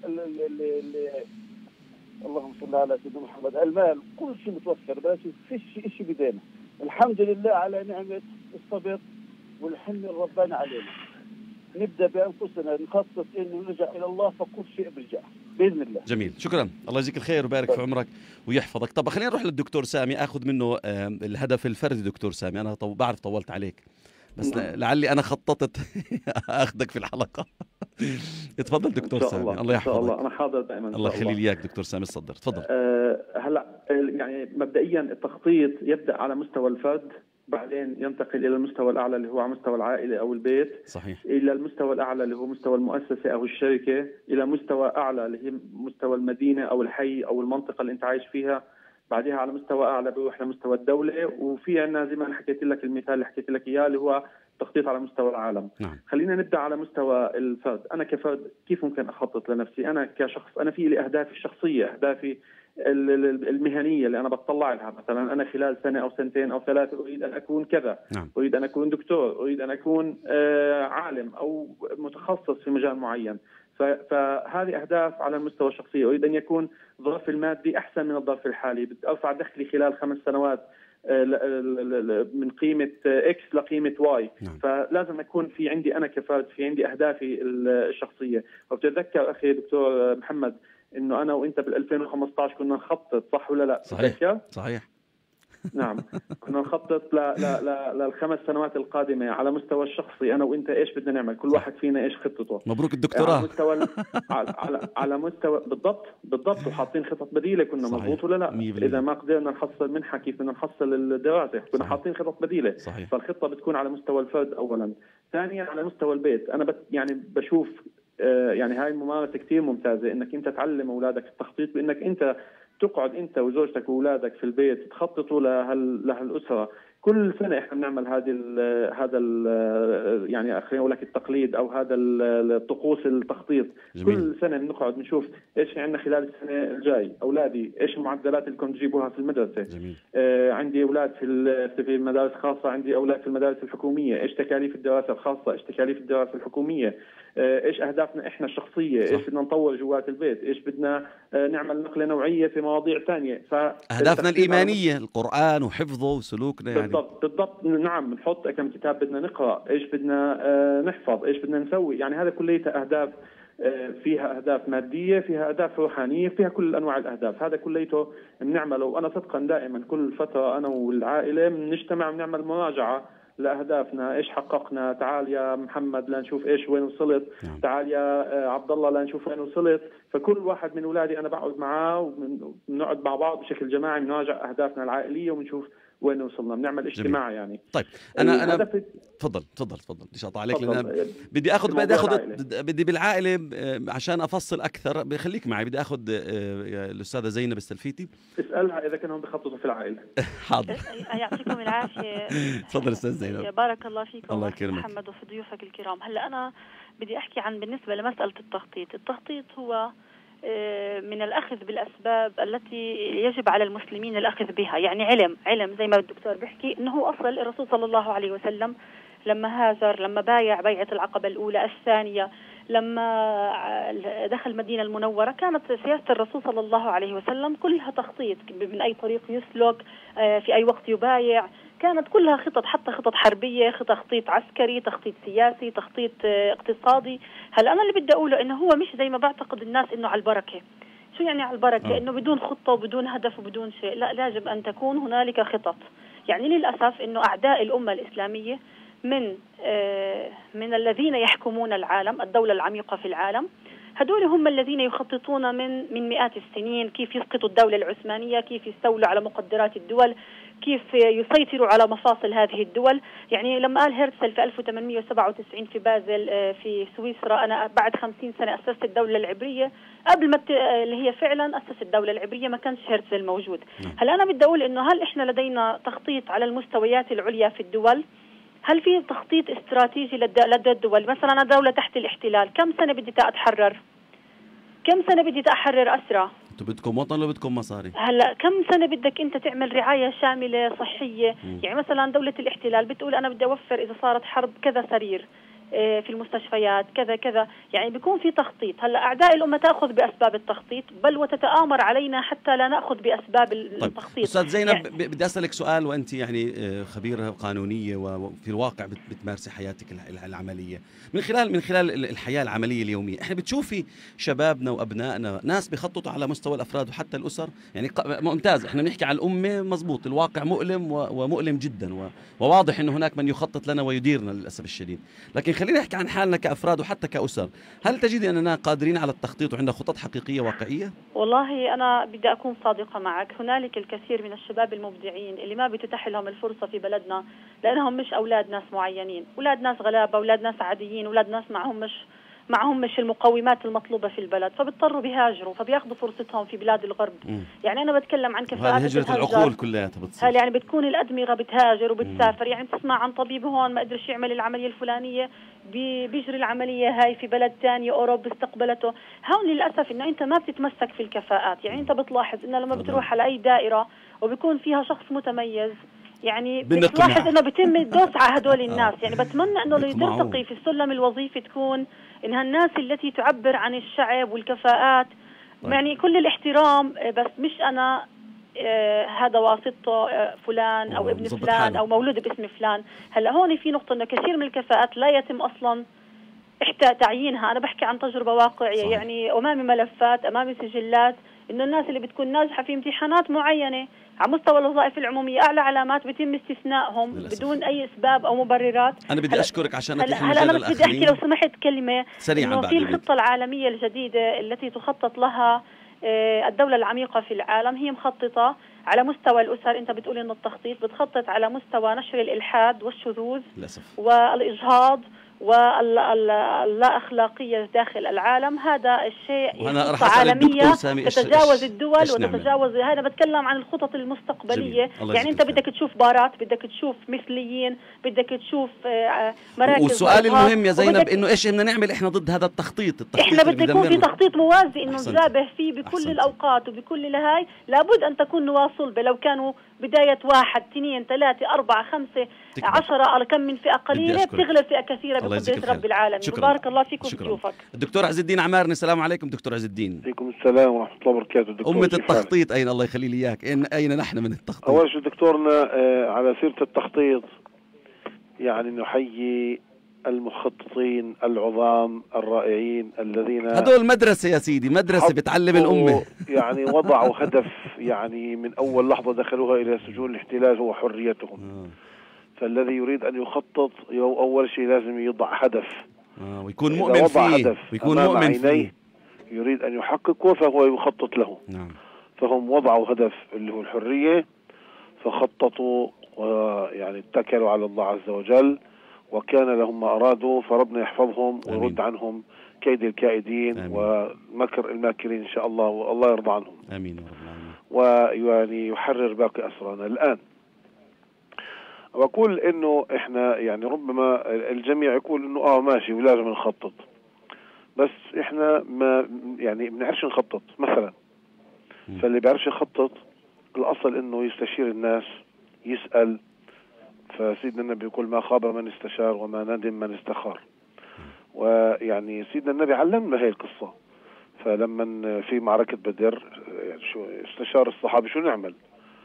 اللهم صل على سيدنا محمد. المال كل شيء متوفر، بس فيش شيء بدينا. الحمد لله على نعمة الصبر والحلم الرباني علينا. نبدأ بأنفسنا نخطط إنه نرجع إلى الله، فكل شيء برجع بإذن الله. جميل، شكرا. الله يجزيك الخير ويبارك في عمرك ويحفظك. طب خلينا نروح للدكتور سامي، أخذ منه الهدف الفردي. دكتور سامي، أنا بعرف طولت عليك، بس لعلي أنا خططت أخذك في الحلقة. اتفضل دكتور سامي. الله يحفظك. إن شاء الله أنا حاضر دائما. الله يخلي لي إياك دكتور سامي، تصدر تفضل. هلا يعني مبدئيا التخطيط يبدأ على مستوى الفرد، بعدين ينتقل إلى المستوى الأعلى اللي هو على مستوى العائلة أو البيت. صحيح. إلى المستوى الأعلى اللي هو مستوى المؤسسة أو الشركة، إلى مستوى أعلى اللي هي مستوى المدينة أو الحي أو المنطقة اللي أنت عايش فيها. بعدها على مستوى أعلى بيروح لمستوى الدولة، وفي عندنا زي ما أنا حكيت لك المثال اللي حكيت لك إياه اللي هو تخطيط على مستوى العالم. نعم. خلينا نبدأ على مستوى الفرد. أنا كفرد كيف ممكن أخطط لنفسي؟ أنا كشخص أنا في لي أهدافي الشخصية، أهدافي المهنية اللي أنا بطلع لها. مثلا أنا خلال سنة أو سنتين أو ثلاثة أريد أن أكون كذا. نعم. أريد أن أكون دكتور، أريد أن أكون عالم أو متخصص في مجال معين. فهذه أهداف على المستوى الشخصي. أريد أن يكون ظرفي المادي أحسن من الظرف الحالي، بدي أرفع دخلي خلال 5 سنوات من قيمة X لقيمة Y. نعم. فلازم أكون في عندي أنا كفرد في عندي أهدافي الشخصية. وبتتذكر أخي دكتور محمد إنه أنا وإنت بال2015 كنا نخطط، صح ولا لا؟ صحيح. صحيح. نعم، كنا نخطط لل5 سنوات القادمة على مستوى الشخصي. أنا وإنت إيش بدنا نعمل، كل واحد فينا إيش خطته. مبروك الدكتوراه. على مستوى على مستوى بالضبط وحاطين خطط بديلة. كنا مضبوط ولا لا؟ 100%. إذا ما قدرنا نحصل منحة كيف بدنا نحصل الدراسة، كنا حاطين خطط بديلة. صحيح. فالخطة بتكون على مستوى الفرد أولا. ثانيا على مستوى البيت. أنا يعني بشوف يعني هاي الممارسة كتير ممتازة، إنك أنت تعلم أولادك التخطيط، بإنك أنت تقعد أنت وزوجتك وأولادك في البيت تخططوا لهالأسرة. كل سنة إحنا بنعمل هذا يعني خلينا أقول لك التقليد أو هذا الطقوس التخطيط. جميل. كل سنة بنقعد نشوف إيش عندنا خلال السنة الجاي، أولادي إيش المعدلات اللي كنت تجيبوها في المدرسة. جميل. عندي أولاد في المدارس خاصة، عندي أولاد في المدارس الحكومية، إيش تكاليف الدراسة الخاصة، إيش تكاليف الدراسة الحكومية، إيش أهدافنا إحنا الشخصية. صح. إيش بدنا نطور جوات البيت، إيش بدنا نعمل نقلة نوعية في مواضيع ثانية. أهدافنا الإيمانية، القرآن وحفظه وسلوكنا يعني. بالضبط. نعم، نحط كم كتاب بدنا نقرأ، إيش بدنا نحفظ، إيش بدنا نسوي. يعني هذا كليته أهداف، فيها أهداف مادية، فيها أهداف روحانية، فيها كل أنواع الأهداف. هذا كليته بنعمله. وأنا صدقا دائما كل فترة أنا والعائلة بنجتمع بنعمل مراجعة لأهدافنا. إيش حققنا، تعال يا محمد لنشوف إيش وين وصلت. نعم. تعال يا عبد الله لنشوف وين وصلت. فكل واحد من أولادي أنا بقعد معاه وبنقعد مع بعض بشكل جماعي بنراجع أهدافنا العائلية وبنشوف وين وصلنا، بنعمل اجتماع. جميل. يعني طيب انا تفضل بدي اقطع عليك لان بدي بالعائله عشان افصل اكثر. بخليك معي، بدي اخذ الاستاذه زينب السلفيتي. اسالها اذا كانوا بيخططوا في العائله. حاضر. يعطيكم العافيه. تفضل استاذ زينب. بارك الله فيكم. الله يكرمك محمد وفي ضيوفك الكرام. هلا انا بدي احكي عن بالنسبه لمساله التخطيط. التخطيط هو من الأخذ بالأسباب التي يجب على المسلمين الأخذ بها. يعني علم زي ما الدكتور بيحكي إنه هو أصل الرسول صلى الله عليه وسلم لما هاجر، لما بايع بيعة العقبة الأولى الثانية، لما دخل المدينة المنورة، كانت سياسة الرسول صلى الله عليه وسلم كلها تخطيط من أي طريق يسلك، في أي وقت يبايع، كانت كلها خطط، حتى خطط حربية، تخطيط عسكري، تخطيط سياسي، تخطيط اقتصادي. هلا أنا اللي بدي أقوله إنه هو مش زي ما بعتقد الناس إنه على البركة. شو يعني على البركة؟ إنه بدون خطة وبدون هدف وبدون شيء، لا، يجب أن تكون هنالك خطط. يعني للأسف إنه أعداء الأمة الإسلامية من الذين يحكمون العالم، الدولة العميقة في العالم، هدول هم الذين يخططون من مئات السنين كيف يسقطوا الدولة العثمانية، كيف يستولوا على مقدرات الدول، كيف يسيطروا على مفاصل هذه الدول. يعني لما قال هرتزل في 1897 في بازل في سويسرا أنا بعد 50 سنة أسست الدولة العبرية، قبل ما اللي هي فعلا أسس الدولة العبرية ما كانش هرتزل موجود. هلا أنا بدي أقول إنه هل إحنا لدينا تخطيط على المستويات العليا في الدول؟ هل في تخطيط استراتيجي لدى الدول؟ مثلا أنا دولة تحت الاحتلال، كم سنة بدي أتحرر؟ كم سنة بدي أحرر أسرى؟ انتوا بدكم وطن ولا بدكم مصاري؟ هلا كم سنة بدك أنت تعمل رعاية شاملة صحية؟ يعني مثلا دولة الاحتلال بتقول أنا بدي أوفر إذا صارت حرب كذا سرير في المستشفيات كذا كذا، يعني بيكون في تخطيط. هلا أعداء الأمة تأخذ بأسباب التخطيط بل وتتآمر علينا حتى لا نأخذ بأسباب التخطيط. طيب أستاذ زينب، يعني بدي أسألك سؤال، وأنت يعني خبيرة قانونية وفي الواقع بتمارسي حياتك العملية من خلال الحياة العملية اليومية، احنا بتشوفي شبابنا وأبنائنا ناس بيخططوا على مستوى الأفراد وحتى الأسر؟ يعني ممتاز، احنا بنحكي عن الأمة، مزبوط، الواقع مؤلم ومؤلم جدا، وواضح أنه هناك من يخطط لنا ويديرنا للأسف الشديد. لكن خلينا نحكي عن حالنا كأفراد وحتى كأسر، هل تجدي أننا قادرين على التخطيط وعندنا خطط حقيقية واقعية؟ والله أنا بدي أكون صادقة معك، هنالك الكثير من الشباب المبدعين اللي ما بتتاح لهم الفرصة في بلدنا لأنهم مش أولاد ناس معينين، أولاد ناس غلابة، أولاد ناس عاديين، أولاد ناس معهم مش المقومات المطلوبة في البلد، فبيضطروا بيهاجروا، فبياخذوا فرصتهم في بلاد الغرب. يعني أنا بتكلم عن كفاءات هجرة العقول كلياتها بتصير. هل يعني بتكون الأدمغة بتهاجر وبتسافر، يعني بتسمع عن طبيب هون ما قدرش يعمل العملية الفلانية بيجري العملية هاي في بلد ثاني، أوروبا استقبلته. هون للأسف إنه أنت ما بتتمسك في الكفاءات. يعني أنت بتلاحظ إنه لما بتروح على أي دائرة وبيكون فيها شخص متميز، يعني بتلاحظ إنه بيتم الدوس على هدول الناس. يعني بتمنى إنه اللي ترتقي في السلم الوظيفي تكون إنها الناس التي تعبر عن الشعب والكفاءات. يعني كل الاحترام، بس مش أنا هذا واسطة فلان أو ابن فلان أو مولود باسم فلان. هلا هون في نقطة إنه كثير من الكفاءات لا يتم أصلا تعيينها. أنا بحكي عن تجربة واقعية. صحيح. يعني أمامي ملفات، أمامي سجلات، إنه الناس اللي بتكون ناجحة في امتحانات معينة على مستوى الوظائف العمومية أعلى علامات بيتم استثنائهم بدون أي أسباب أو مبررات. أنا بدي أشكرك عشان أتيح المجال للآخرين. أنا بدي أحكي لو سمحت كلمة سريعا إنه في الخطة العالمية الجديدة التي تخطط لها الدولة العميقة في العالم، هي مخططة على مستوى الأسر. أنت بتقول إنه التخطيط بتخطط على مستوى نشر الإلحاد والشذوذ والإجهاض واللا أخلاقية داخل العالم. هذا الشيء خطة عالمية تتجاوز الدول وتتجاوز. هذا بتكلم عن الخطط المستقبلية. يعني أنت بدك تشوف بارات، بدك تشوف مثليين، بدك تشوف مراكز. والسؤال المهم يا زينب إنه إيش بدنا نعمل إحنا ضد هذا التخطيط إحنا بدنا يكون في تخطيط موازي إنه نجابه فيه بكل الأوقات وبكل الهاي. لابد أن تكون نواة صلبة. لو كانوا بداية 1 2 3 4 5 10 كم من فئة قليلة بتغلب فئة كثيرة بقدرة رب العالمين. بارك الله فيك وبشوفك. الدكتور عز الدين عمارني، السلام عليكم دكتور عز الدين. عليكم السلام ورحمة الله وبركاته. دكتور أمة التخطيط أين؟ الله يخلي لي إياك، أين نحن من التخطيط؟ أول شيء دكتورنا على سيرة التخطيط، يعني نحيي المخططين العظام الرائعين الذين هذول مدرسة يا سيدي، مدرسة بتعلم الأمة. يعني وضعوا هدف، يعني من أول لحظة دخلوها إلى سجون الاحتلال هو حريتهم. فالذي يريد أن يخطط أول شيء لازم يضع هدف ويكون مؤمن فيه، ويكون مؤمن فيه، يريد أن يحققه فهو يخطط له. فهم وضعوا هدف اللي هو الحرية، فخططوا ويعني اتكلوا على الله عز وجل، وكان لهم ما أرادوا، فربنا يحفظهم ويرد عنهم كيد الكائدين ومكر الماكرين إن شاء الله، والله يرضى عنهم. آمين يا رب العالمين. ويعني يحرر باقي أسرانا. الآن وأقول إنه إحنا يعني ربما الجميع يقول إنه ماشي ولازم نخطط. بس احنا ما يعني بنعرفش نخطط مثلا. فاللي بيعرفش يخطط الاصل انه يستشير الناس، يسأل. فسيدنا النبي يقول ما خاب من استشار وما ندم من استخار. ويعني سيدنا النبي علمنا هي القصة. فلما في معركة بدر شو استشار الصحابة شو نعمل،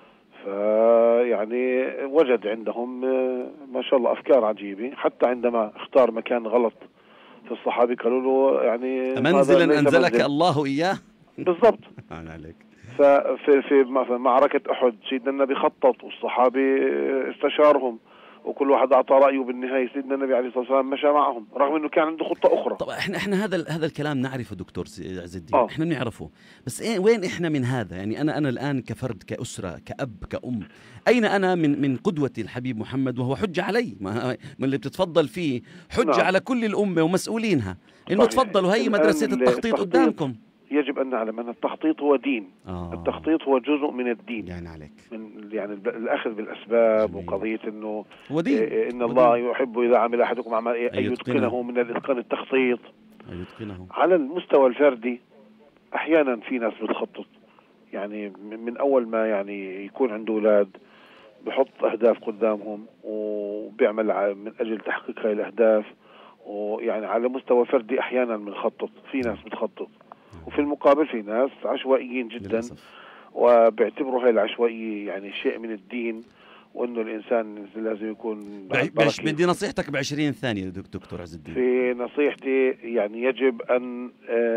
فيعني وجد عندهم ما شاء الله أفكار عجيبة. حتى عندما اختار مكان غلط في الصحابة قالوا له يعني منزلا أنزلك الله إياه. بالضبط. عليك. ففي معركة أحد سيدنا النبي خطط والصحابة استشارهم وكل واحد أعطى رأيه. بالنهاية سيدنا النبي عليه الصلاة والسلام مشى معهم رغم أنه كان عنده خطة أخرى. طبعا احنا هذا الكلام نعرفه دكتور عز الدين. احنا نعرفه، بس وين احنا من هذا؟ يعني انا الآن كفرد، كأسرة، كأب، كأم، أين أنا من قدوتي الحبيب محمد؟ وهو حجة علي، من اللي بتتفضل فيه حجة على كل الأمة ومسؤولينها إنه تفضلوا هي مدرسة التخطيط قدامكم. يجب أن نعلم أن التخطيط هو دين. التخطيط هو جزء من الدين. يعني عليك يعني الأخذ بالأسباب. جميل. وقضية إنه إن الله ودين. يحب إذا عمل أحدكم عمل أن يتقنه من الإتقان التخطيط. على المستوى الفردي أحيانا في ناس بتخطط، يعني من أول ما يعني يكون عنده أولاد بحط أهداف قدامهم وبيعمل من أجل تحقيق هاي الأهداف. ويعني على مستوى فردي أحيانا بنخطط، في ناس بتخطط، وفي المقابل في ناس عشوائيين جدا للأسف. وبيعتبروا هاي العشوائية يعني شيء من الدين، وإنه الإنسان لازم يكون بدي نصيحتك ب20 ثانية دكتور عز الدين. في نصيحتي يعني يجب أن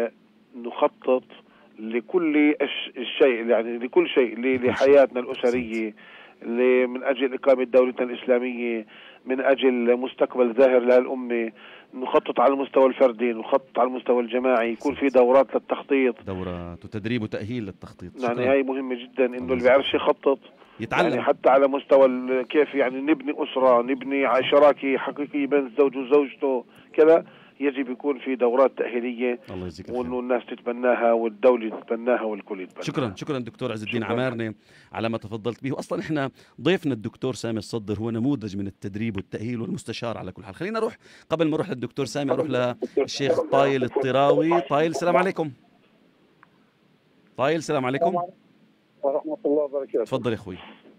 نخطط لكل شيء، يعني لكل شيء لحياتنا الأسرية، من أجل إقامة دولتنا الإسلامية، من أجل مستقبل زاهر للأمة. نخطط على المستوى الفردي، نخطط على المستوى الجماعي، يكون في دورات للتخطيط، دورات وتدريب وتأهيل للتخطيط. يعني هاي مهمة جدا إنه اللي بيعرفش يخطط يتعلم، يعني حتى على مستوى كيف يعني نبني أسرة، نبني شراكة حقيقية بين الزوج وزوجته كذا. يجب يكون في دورات تأهيلية، وإنه الناس تتبناها والدولة تتبناها والكل يتبناها. شكرا دكتور عز الدين عمارنة على ما تفضلت به. وأصلا إحنا ضيفنا الدكتور سامي الصدر هو نموذج من التدريب والتأهيل والمستشار على كل حال. خلينا نروح قبل ما أروح للدكتور سامي أروح للشيخ طايل الطراوي. طايل السلام عليكم. طايل السلام عليكم ورحمة الله وبركاته. تفضل يا أخوي.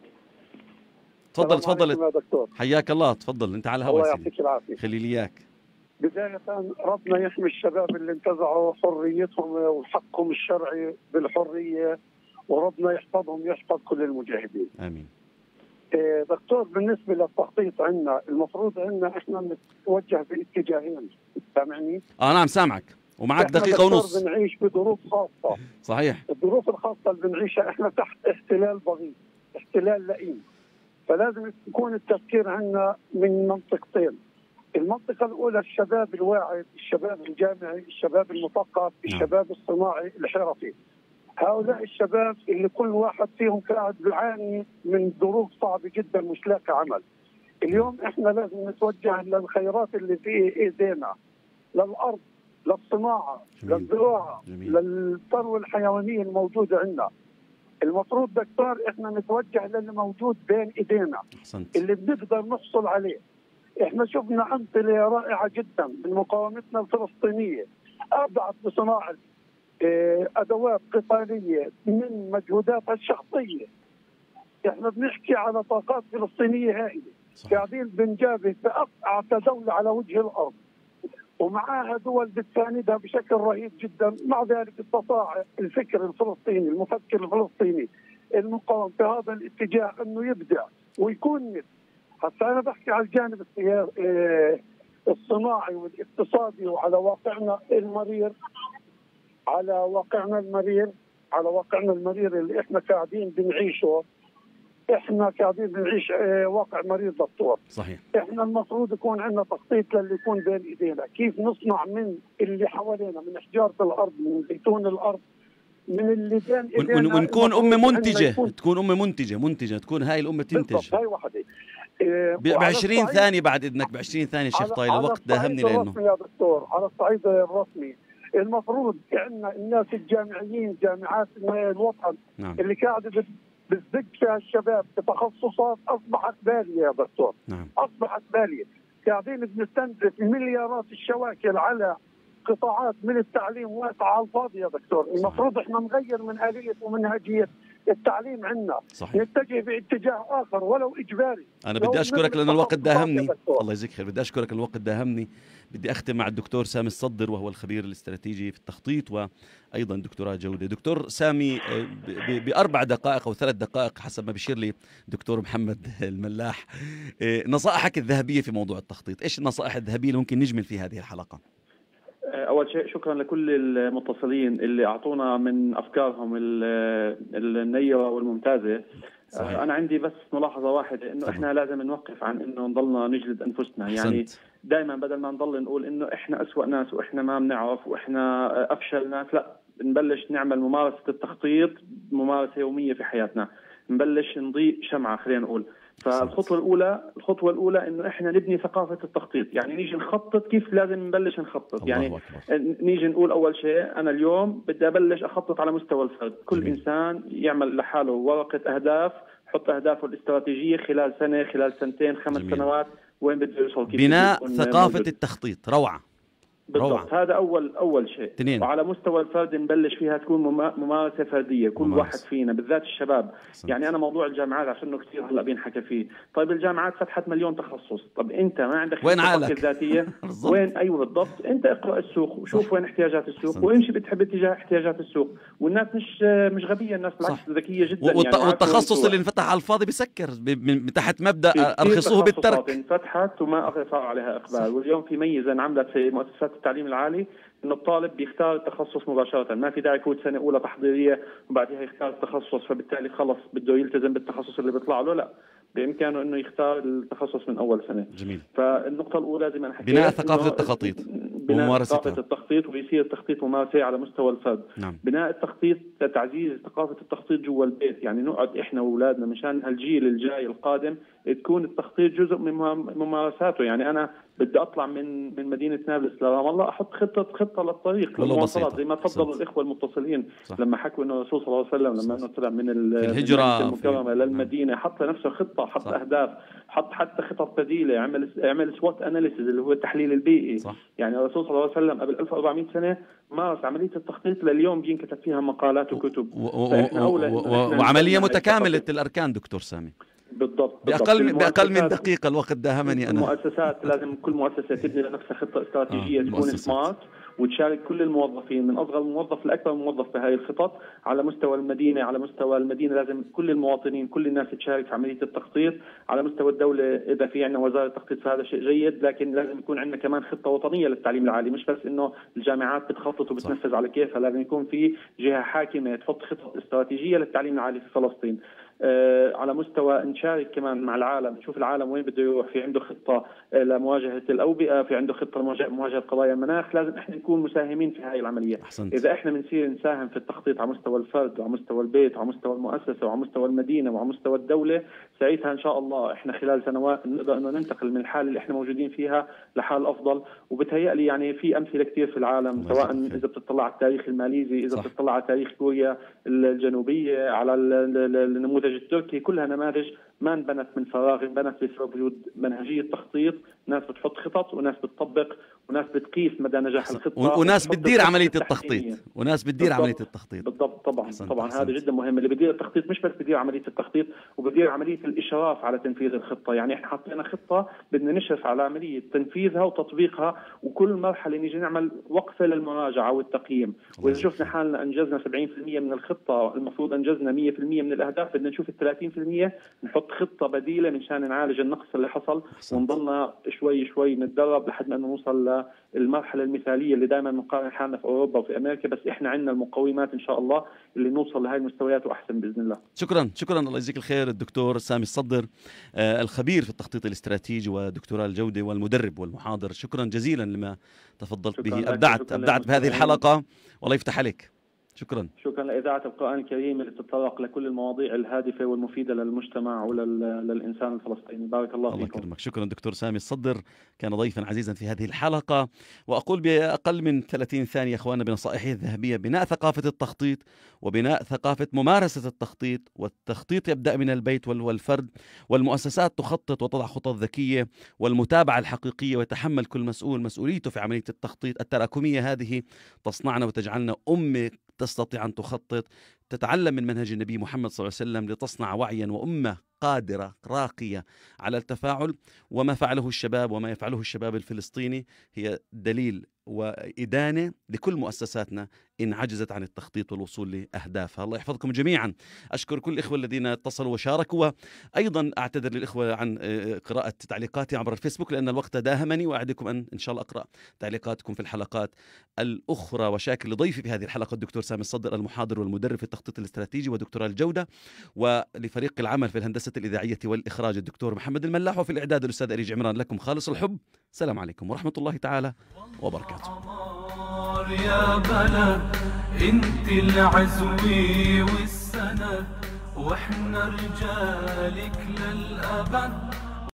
تفضل حياك الله. تفضل أنت على الهواء. الله يعطيك العافية. خلي لي إياك. بداية ربنا يحمي الشباب اللي انتزعوا حريتهم وحقهم الشرعي بالحرية، وربنا يحفظهم يحفظ كل المجاهدين. آمين. دكتور، بالنسبة للتخطيط عندنا المفروض عندنا احنا نتوجه باتجاهين، سامعني؟ نعم سامعك ومعك دقيقة ونص. بنعيش بظروف خاصة. صحيح. الظروف الخاصة اللي بنعيشها احنا تحت احتلال بغيض، احتلال لئيم. فلازم يكون التفكير عندنا من منطقتين. المنطقة الأولى الشباب الواعي، الشباب الجامعي، الشباب المثقف، الشباب الصناعي الحرفي. هؤلاء الشباب اللي كل واحد فيهم قاعد بيعاني من ظروف صعبة جدا مش لاقي عمل. اليوم احنا لازم نتوجه للخيرات اللي في ايدينا، للأرض، للصناعة، للزراعة، للثروة الحيوانية الموجودة عندنا. المفروض دكتور احنا نتوجه للي موجود بين ايدينا اللي بنقدر نحصل عليه. احنا شفنا امثله رائعه جدا من مقاومتنا الفلسطينيه، ابدعت بصناعه ادوات قتاليه من مجهوداتها الشخصيه. احنا بنحكي على طاقات فلسطينيه هائله قاعدين بنجابه باقعى دوله على وجه الارض، ومعاها دول بتساندها بشكل رهيب جدا. مع ذلك استطاع الفكر الفلسطيني، المفكر الفلسطيني المقاوم في هذا الاتجاه انه يبدع ويكون هسه أنا بحكي على الجانب الصناعي والاقتصادي، وعلى واقعنا المرير، على واقعنا المرير اللي احنا قاعدين بنعيشه. احنا قاعدين بنعيش واقع مرير دكتور. صحيح. احنا المفروض يكون عندنا تخطيط للي يكون بين ايدينا، كيف نصنع من اللي حوالينا، من حجارة الارض، من زيتون الارض، من اللي بين ايدينا، ونكون أمة منتجة، تكون أمة منتجة، تكون هاي الأمة تنتج. هاي وحدة. ب20 ثانية بعد إذنك، ب20 ثانية شيخ طايل، الوقت داهمني لأنه يا دكتور. على الصعيد الرسمي المفروض عندنا الناس الجامعيين، جامعات الوطن، نعم. اللي قاعدة بتزق فيها الشباب بتخصصات أصبحت بالية يا دكتور. نعم. أصبحت بالية. قاعدين بنستنزف مليارات الشواكل على قطاعات من التعليم واقعه على الفاضي يا دكتور. المفروض احنا نغير من آلية ومنهجية التعليم عندنا، نتجه باتجاه اخر ولو اجباري. انا بدي اشكرك لان الوقت داهمني، الله يجزيك خير، بدي اشكرك الوقت داهمني. بدي اختم مع الدكتور سامي الصدر وهو الخبير الاستراتيجي في التخطيط وايضا دكتوراه جوده. دكتور سامي، باربع دقائق او 3 دقائق حسب ما بيشير لي دكتور محمد الملاح، نصائحك الذهبيه في موضوع التخطيط، ايش النصائح الذهبيه اللي ممكن نجمل في هذه الحلقه؟ أول شيء شكرا لكل المتصلين اللي أعطونا من أفكارهم النيرة والممتازة. صحيح. أنا عندي بس ملاحظة واحدة، إنه إحنا لازم نوقف عن إنه نضلنا نجلد أنفسنا. يعني دائما بدل ما نضل نقول إنه إحنا أسوأ ناس وإحنا ما بنعرف وإحنا أفشل ناس، لا، نبلش نعمل ممارسة التخطيط ممارسة يومية في حياتنا، نبلش نضيء شمعة خلينا نقول. الخطوة الأولى إنه إحنا نبني ثقافة التخطيط، يعني نيجي نخطط كيف لازم نبلش نخطط. يعني نيجي نقول أول شيء أنا اليوم بدي أبلش أخطط على مستوى الفرد، كل إنسان يعمل لحاله ورقة أهداف، حط أهدافه الاستراتيجية خلال سنة، خلال سنتين، 5 سنوات، وين بده يوصل. بناء ثقافة التخطيط، روعة. بالضبط، هذا أول شيء. وعلى مستوى الفرد نبلش فيها تكون ممارسة فردية، كل واحد فينا بالذات الشباب. يعني أنا موضوع الجامعات عشانه كثير هلا بينحكى فيه. طيب الجامعات فتحت مليون تخصص، طب أنت ما عندك وين عقلك؟ ذاتية؟ وين؟ أيوة بالضبط، أنت اقرأ السوق وشوف وين احتياجات السوق وامشي باتجاه احتياجات السوق. والناس مش غبية، الناس بالعكس ذكية جدا. يعني والتخصص اللي انفتح على الفاضي بسكر من تحت مبدأ أرخصوه بالترك. انفتحت وما صار عليها إقبال. واليوم في ميزة انعملت في مؤسسات التعليم العالي إنه الطالب بيختار التخصص مباشرة، ما في داعي يفوت سنة أولى تحضيرية وبعدها يختار التخصص، فبالتالي خلص بده يلتزم بالتخصص اللي بيطلع له. لا، بإمكانه إنه يختار التخصص من أول سنة. جميل. فالنقطة الأولى زي ما أنا حكيت، بناء ثقافة التخطيط، بناء ثقافة التخطيط، ويصير التخطيط ممارسة على مستوى الفرد. نعم. بناء التخطيط، تعزيز ثقافة التخطيط جوا البيت، يعني نقعد إحنا وأولادنا مشان هالجيل الجاي القادم تكون التخطيط جزء من ممارساته. يعني أنا بدي أطلع من مدينة نابلس لرام الله، أحط خطة للطريق للمواصلات، زي ما تفضلوا الإخوة المتصلين لما حكوا إنه الرسول صلى الله عليه وسلم لما طلع من الهجرة المكرمة للمدينة حط لنفسه خطة، حط أهداف، حط حتى خطط بديلة، عمل سوات أناليسيز اللي هو التحليل البيئي. يعني الرسول صلى الله عليه وسلم قبل 1400 سنة مارس عملية التخطيط لليوم بينكتب فيها مقالات وكتب. وعملية متكاملة الأركان دكتور سامي. بالضبط. بأقل من دقيقة، الوقت داهمني أنا. المؤسسات لازم كل مؤسسة تبني لنفسها خطة استراتيجية تكون سمارت، وتشارك كل الموظفين من أصغر موظف لأكبر موظف بهذه الخطط. على مستوى المدينة لازم كل المواطنين، كل الناس تشارك في عملية التخطيط. على مستوى الدولة إذا في عندنا وزارة تخطيط فهذا شيء جيد، لكن لازم يكون عندنا كمان خطة وطنية للتعليم العالي، مش بس إنه الجامعات بتخطط وبتنفذ على كيفها، لازم يكون في جهة حاكمة تحط خطط استراتيجية للتعليم العالي في فلسطين. على مستوى نشارك كمان مع العالم، نشوف العالم وين بده يروح، في عنده خطة لمواجهة الأوبئة، في عنده خطة لمواجهة قضايا المناخ. لازم احنا نكون مساهمين في هذه العملية. إذا احنا بنصير نساهم في التخطيط على مستوى الفرد وعلى مستوى البيت وعلى مستوى المؤسسة وعلى مستوى المدينة وعلى مستوى الدولة، ساعتها إن شاء الله احنا خلال سنوات نقدر إنه ننتقل من الحالة اللي احنا موجودين فيها لحال أفضل. وبتهيألي يعني في أمثلة كثير في العالم، سواء إذا بتطلع على التاريخ الماليزي، إذا بتطلع على تاريخ كوريا الجنوبية، على النموذج التركي، كلها نماذج ما انبنت من فراغ، انبنت بسبب وجود منهجية تخطيط، ناس بتحط خطط وناس بتطبق وناس بتقيس مدى نجاح الخطة وناس بتدير عملية التخطيط عملية التخطيط. بالضبط. طبعا هذا جدا مهم. اللي بدير التخطيط مش بس بدير عملية التخطيط، وبدير عملية الإشراف على تنفيذ الخطة. يعني احنا حطينا خطة بدنا نشرف على عملية تنفيذها وتطبيقها، وكل مرحلة نيجي نعمل وقفة للمراجعة والتقييم. وإذا شفنا حالنا أنجزنا 70% من الخطة، المفروض أنجزنا 100% من الأهداف، بدنا نشوف 30% نحط خطة بديلة منشان نعالج النقص اللي حصل، ونضلنا شوي نتدرب لحد ما نوصل للمرحلة المثالية اللي دائما بنقارن حالنا في أوروبا وفي أمريكا، بس إحنا عندنا المقومات إن شاء الله اللي نوصل لهذه المستويات وأحسن بإذن الله. شكرا الله يجزيك الخير الدكتور سامي الصدر، الخبير في التخطيط الاستراتيجي ودكتوراه الجودة والمدرب والمحاضر. شكرا جزيلا لما تفضلت به. أبدعت بهذه الحلقة، والله يفتح عليك. شكرا. شكرا لإذاعة القرآن الكريم اللي تتطرق لكل المواضيع الهادفة والمفيدة للمجتمع وللإنسان الفلسطيني. بارك الله فيكم. يكرمك. شكرا دكتور سامي الصدر، كان ضيفا عزيزا في هذه الحلقة. وأقول بأقل من 30 ثانية أخواننا بنصائحه الذهبية: بناء ثقافة التخطيط وبناء ثقافة ممارسة التخطيط، والتخطيط يبدأ من البيت والفرد، والمؤسسات تخطط وتضع خطط ذكية، والمتابعة الحقيقية، ويتحمل كل مسؤول مسؤوليته في عملية التخطيط. التراكمية هذه تصنعنا وتجعلنا أمة تستطيع أن تخطط، تتعلم من منهج النبي محمد صلى الله عليه وسلم لتصنع وعيا وأمة قادرة راقية على التفاعل. وما فعله الشباب وما يفعله الشباب الفلسطيني هي دليل وإدانة لكل مؤسساتنا إن عجزت عن التخطيط والوصول لأهدافها. الله يحفظكم جميعا. أشكر كل الإخوة الذين اتصلوا وشاركوا، وأيضا أعتذر للإخوة عن قراءة تعليقاتي عبر الفيسبوك لأن الوقت داهمني، وأعدكم أن إن شاء الله أقرأ تعليقاتكم في الحلقات الأخرى. وشاكر لضيفي في هذه الحلقة الدكتور سامي الصدر، المحاضر والمدرب في التخطيط الاستراتيجي ودكتوراه الجودة، ولفريق العمل في الهندسة الإذاعية والإخراج الدكتور محمد الملاح، وفي الإعداد الأستاذ أريج عمران. لكم خالص الحب. السلام عليكم ورحمة الله تعالى وبركاته. يا بلد انت العزوي والسند، واحنا رجالك للأبد.